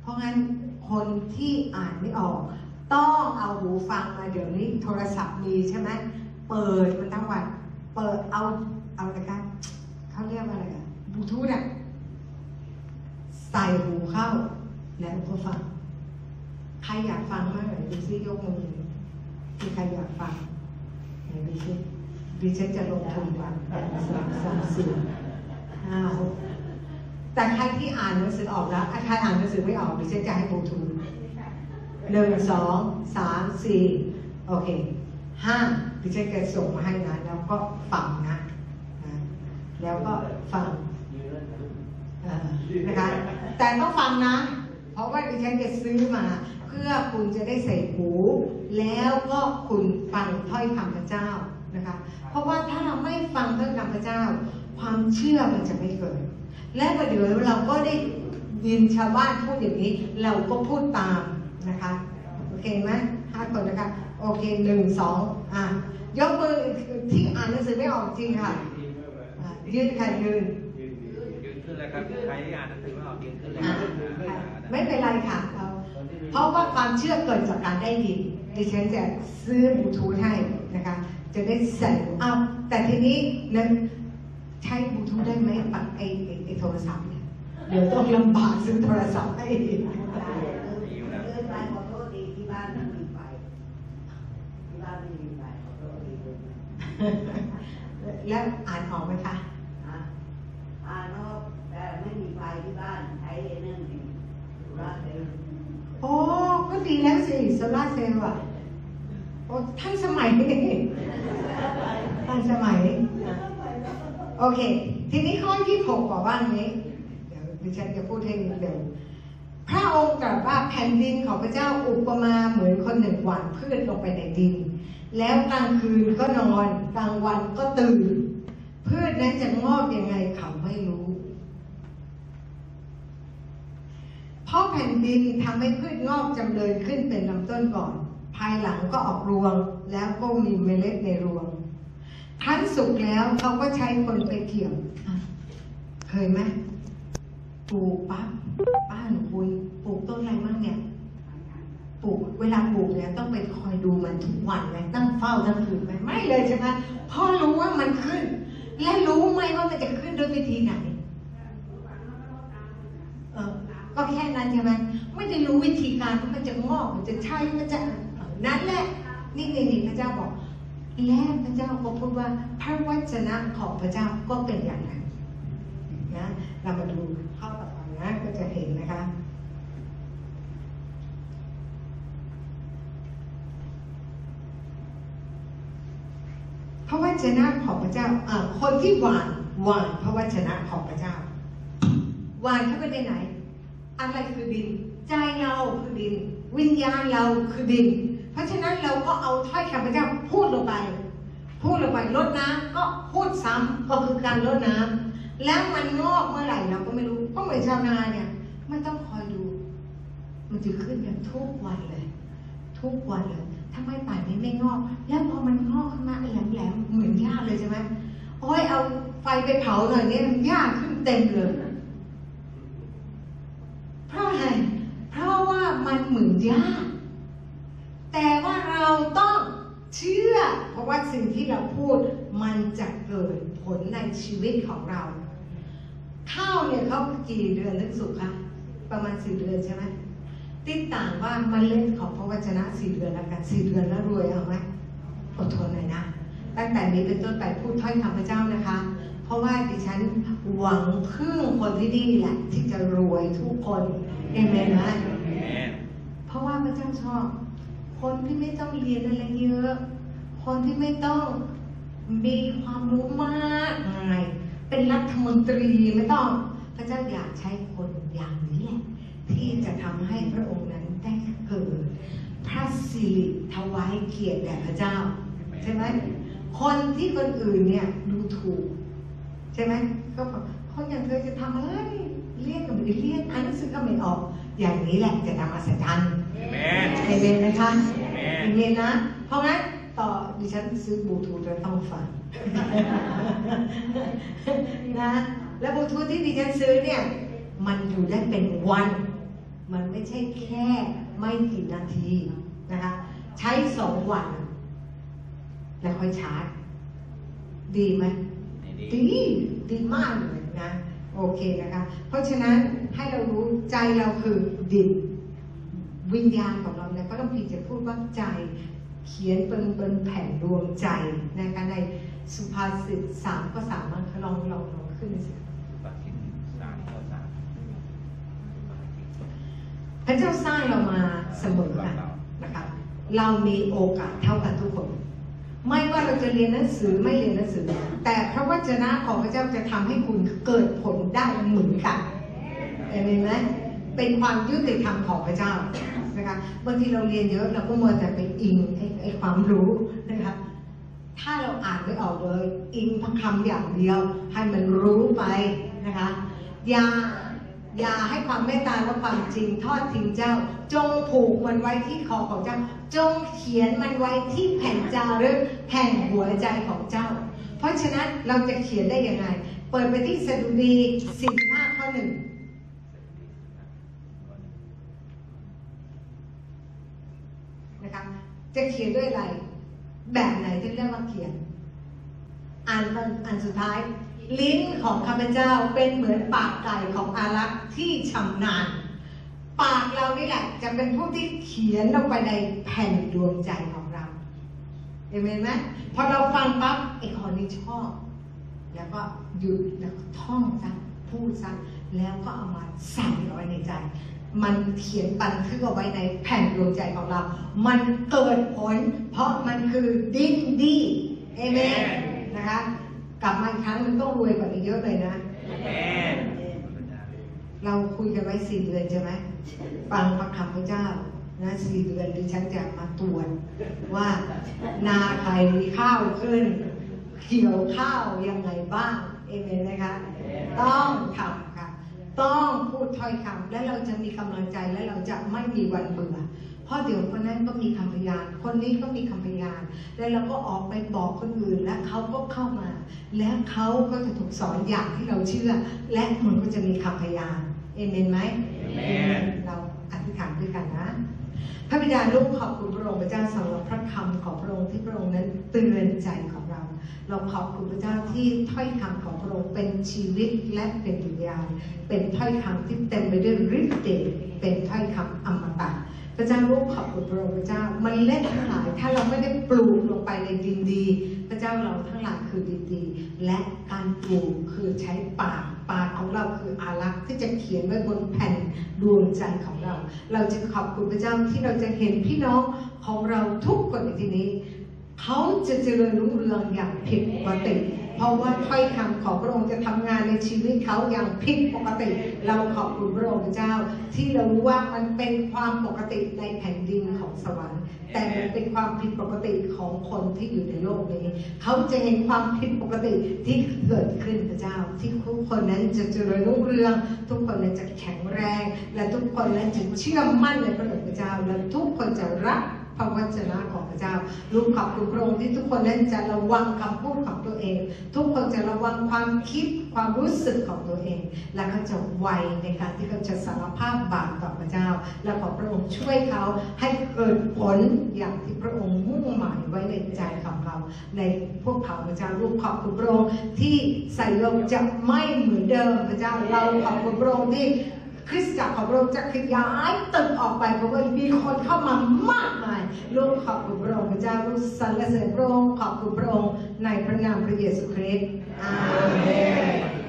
ราะงั้นคนที่อ่านไม่ออกต้องเอาหูฟังมาเดี๋ยวนี้โทรศัพท์มีใช่ไหมเปิดมันทั้งวันเปิดเอาเอาอะไรกันเขาเรียกว่าอะไรอะบลูทูธอะใส่หูเข้าแล้วก็ฟังใครอยากฟังมากไหนดูซิยกมือมีใครอยากฟังไหนดูซิดิฉันจะลงทุนวันสามสามสี่ห้าหกแต่ใครที่อ่านหนังสือออกแล้วใครอ่านหนังสือไม่ออกดิฉันจะให้บลูทูธหนึ่งสองสามสี่โอเคห้าดิฉันจะส่งมาให้นะแล้วก็ฟังนะนะแล้วก็ฟังนะคะแต่ต้องฟังนะเพราะว่าดิฉันจะซื้อมาเพื่อคุณจะได้ใส่หูแล้วก็คุณฟังถ้อยคำพระเจ้านะคะเพราะว่าถ้าเราไม่ฟังถ้อยคำพระเจ้าความเชื่อมันจะไม่เกิดและประเดี๋ยวเราก็ได้ยินชาวบ้านพูดอย่างนี้เราก็พูดตามนะคะโอเคไหมห้าคนนะคะโอเคหนึ่งสองอ่ะยกมือที่อ่านหนังสือไม่ออกจริงค่ะยืนค่ะยืนยืนขึ้นเลยครับใครที่อ่านหนังสือไม่ออกยืนขึ้นเลยไม่เป็นไรค่ะเราเพราะว่าความเชื่อเกิดจากการได้ยินดิฉันจะซื้อบลูทูธให้นะคะจะได้ใส่อ้าวแต่ทีนี้นั้นใช้บลูทูธได้ไหมปัดไอ้ไอ้โทรศัพท์เนี่ยเดี๋ยวต้องลำบากซื้อโทรศัพท์ให้แล้วอ่านออกไหมคะอ่านออกแต่ไม่มีไฟที่บ้านใช้เรื่องนี้โซล่าเซลล์โอ้ก็ดีแล้วสิโซล่าเซลล์อ่ะโอ้ทันสมัยทันสมัยโอเคทีนี้ข้อที่หกบอกว่าอย่างนี้เดี๋ยวดิฉันจะพูดให้เร็วพระองค์ตรัสว่าแผ่นดินของพระเจ้าอุปมาเหมือนคนหนึ่งหว่านพืชลงไปในดินแล้วกลางคืนก็นอนกลางวันก็ตื่นพืชนั้นจะงอกยังไงเขาไม่รู้เพราะแผ่นดินทำให้พืชงอกจำเริญขึ้นเป็นลำต้นก่อนภายหลังก็ออกรวงแล้วก็มีเมล็ดในรวงครั้นสุกแล้วเขาก็ใช้คนไปเกี่ยวเคยไหมปลูกปั๊บป้าหนูคุณปลูกต้นอะไรมั่งเนี่ยปลูกเวลาปลูกเนี่ยต้องไปคอยดูมันทุกวันไหมตั้งเฝ้าทั้งคืนไหมไม่เลยใช่ไหมเพราะรู้ว่ามันขึ้นและรู้ไหมว่ามันจะขึ้นด้วยวิธีไหนเออก็แค่นั้นใช่ไหมไม่ได้รู้วิธีการว่ามันจะงอกมันจะใช่มันจะนั้นแหละนี่นี่นี่พระเจ้าบอกและพระเจ้าก็พูดว่าพระวจนะของพระเจ้าก็เป็นอย่างนั้นนะเรามาดูข้อต่อไปนะก็จะเห็นนะคะพระวจนะของพระเจ้าคนที่หวานหวานพระวจนะของพระเจ้าหวานเข้าไปในไหนอะไรคือดินใจเราคือดินวิญญาณเราคือดินเพราะฉะนั้นเราก็เอาถ้อยคำพระเจ้าพูดลงไปพูดลงไปรดน้ำก็พูดซ้ำก็คือการรดน้ำแล้วมันงอกเมื่อไหร่เราก็ไม่รู้เพราะเหมือนชาวนาเนี่ยมันต้องคอยดูมันจะขึ้นอย่างทุกวันเลยทุกวันเลยทำไมป่านนี้ไม่งอกแล้วพอมันงอกขึ้นมาแหลมๆเหมือนหญ้าเลยใช่ไหมโอ้ยเอาไฟไปเผาหน่อยเนี่ยหญ้าขึ้นเต็มเลยเพราะอะไรเพราะว่ามันเหมือนหญ้าแต่ว่าเราต้องเชื่อเพราะว่าสิ่งที่เราพูดมันจะเกิดผลในชีวิตของเราข้าวเนี่ยเขากี่เดือนถึงสุกคะประมาณสี่เดือนใช่ไหมติดต่างว่ามันเล่นของพระวจนะสี่เดือนแล้วกันสี่เดือนแล้วรวยเอาไหมอดทนหน่อยนะตั้งแต่นี้เป็นต้นไปพูดถ้อยคำพระเจ้านะคะเพราะว่าดิฉันหวังพึ่งคนที่ดีแหละที่จะรวยทุกคนเอเมนไหมเพราะว่าพระเจ้าชอบคนที่ไม่ต้องเรียนอะไรเยอะคนที่ไม่ต้องมีความรู้มากมายเป็นรัฐมนตรีไม่ต้องพระเจ้าอยากใช้คนอย่างนี้แหละที่จะทำให้พระองค์นั้นได้เกิดพระสิริถวายเกียรติแด่พระเจ้าใช่ไหมคนที่คนอื่นเนี่ยดูถูกใช่ไหมก็บอกคนอย่างเธอจะทำอะไรเรียนก็ไม่ได้เรียนอ่านหนังสือก็ไม่ออกอย่างนี้แหละจะทำอัศจรรย์เอเมนนะคะเอเมนนะเพราะงั้นต่อดิฉันซื้อบลูทูธจะต้องฟังนะแล้วบลูทูธที่ดิฉันซื้อเนี่ยมันอยู่ได้เป็นวันมันไม่ใช่แค่ไม่กี่นาทีนะคะใช้สองวันแล้วค่อยชาร์จดีไหมดีดีมากเลยนะโอเคนะคะเพราะฉะนั้นให้เรารู้ใจเราคือดินวิญญาณของเราเนี่ยพระคัมภีร์จะพูดว่าใจเขียนบนบนแผ่นดวงใจนะคะในสุภาษิตสามก็สามารถลองลองลองขึ้นสิพระเจ้าสร้างเรามาเสมอกันนะคะเรามีโอกาสเท่ากันทุกคนไม่ว่าเราจะเรียนหนังสือไม่เรียนหนังสือแต่พระวจนะของพระเจ้าจะทำให้คุณเกิดผลได้เหมือนกันเห็นไหมเป็นความยุติธรรมของพระเจ้านะคะบางทีเราเรียนเยอะเราก็มัวแต่ไปอิงไอ้ไอ้ความรู้นะคะถ้าเราอ่านไม่ออกเลยอิงพระคำอย่างเดียวให้มันรู้ไปนะคะอย่าอย่าให้ความเมตตาและความจริงทอดทิ้งเจ้าจงผูกมันไว้ที่คอของเจ้าจงเขียนมันไว้ที่แผ่นจารึกแห่งหัวใจของเจ้าเพราะฉะนั้นเราจะเขียนได้ยังไงเปิดไปที่สดุดีสิบห้าข้อหนึ่งนะคะจะเขียนด้วยอะไรแบบไหนที่เรียกว่าเขียนอ่านอันสุดท้ายลิ้นของข้าพเจ้าเป็นเหมือนปากไก่ของอารักษ์ที่ชำนาญปากเรานี่แหละจะเป็นผู้ที่เขียนลงไปในแผ่นดวงใจของเราเห็นไหมพอเราฟังปั๊บไอ้คนนี้ชอบแล้วก็หยุดแล้วก็ท่องซะพูดซะแล้วก็เอามาใส่เอาไว้ในใจมันเขียนบันทึกเอาไว้ในแผ่นดวงใจของเรามันเกิดผลเพราะมันคือดิ้นดีเอเมนนะคะกลับมาอีกครั้งมันต้องรวยกว่านี้เยอะเลยนะเราคุยกันไว้สี่เดือนใช่ไหมฟังพระคำพระเจ้านะสี่เดือนดิฉันจะมาตรวจว่านาใครมีข้าวขึ้นเกี่ยวข้าวยังไงบ้างเอเมนนะคะต้องทำค่ะต้องพูดถ้อยคำและเราจะมีกำลังใจและเราจะไม่มีวันเบื่อเพราะเดี๋ยวคนนั้นก็มีคำพยานคนนี้ก็มีคำพยานแล้วเราก็ออกไปบอกคนอื่นและเขาก็เข้ามาและเขาก็จะถูกสอนอย่างที่เราเชื่อและมันก็จะมีคำพยานเอเมนไหมเอเมนเราอธิษฐานด้วยกันนะพระบิดาลูกขอบคุณพระองค์พระเจ้าสำหรับพระคำของพระองค์ที่พระองค์นั้นเตือนใจของเราเราขอบคุณพระเจ้าที่ถ้อยคำของพระองค์เป็นชีวิตและเป็นวิญญาณเป็นถ้อยคำที่เต็มไปด้วยฤทธิ์เดชเป็นถ้อยคำอมตะพระเจ้าลูกขอบคุณพระองค์พระเจ้ามันเล็ดทั้งหลายถ้าเราไม่ได้ปลูกลงไปในดินดีพระเจ้าเราทั้งหลายคือดินดีและการปลูกคือใช้ปากปากของเราคืออารักษ์ที่จะเขียนไว้บนแผ่นดวงใจของเราเราจะขอบคุณพระเจ้าที่เราจะเห็นพี่น้องของเราทุกคนในที่นี้เขาจะเจริญรุ่งเรืองอย่างผิดปกติเพราะว่าถ้อยคำของพระองค์จะทำงานในชีวิตเขาอย่างผิดปกติเราขอบคุณพระองค์พระเจ้าที่เรารู้ว่ามันเป็นความปกติในแผ่นดินของสวรรค์แต่มันเป็นความผิดปกติของคนที่อยู่ในโลกนี้เขาจะเห็นความผิดปกติที่เกิดขึ้นพระเจ้าที่ทุกคนนั้นจะเจริญรุ่งเรืองทุกคนนั้นจะแข็งแรงและทุกคนนั้นจะเชื่อมั่นในพระองค์พระเจ้าและทุกคนจะรักพระวจนะของพระเจ้าลูกขอบคุณพระองค์ที่ทุกคนนั้นจะระวังคำพูดของตัวเองทุกคนจะระวังความคิดความรู้สึกของตัวเองและเขาจะไวในการที่เขาจะสารภาพบาปต่อพระเจ้าและขอพระองค์ช่วยเขาให้เกิดผลอย่างที่พระองค์มุ่งหมายไว้ในใจของเราในพวกเขาพระเจ้าลูกขอบคุณพระองค์ที่ใส่ลงจะไม่เหมือนเดิมพระเจ้าเราขอบคุณพระองค์ที่คริสตจักรของพระองค์จะขยายตึกออกไปเพราะว่ามีคนเข้ามามากมายลูกขอบคุณพระองค์พระเจ้าลูกสรรเสริญพระองค์ขอบคุณพระองค์ในพระนามพระเยซูคริสต์อาเมน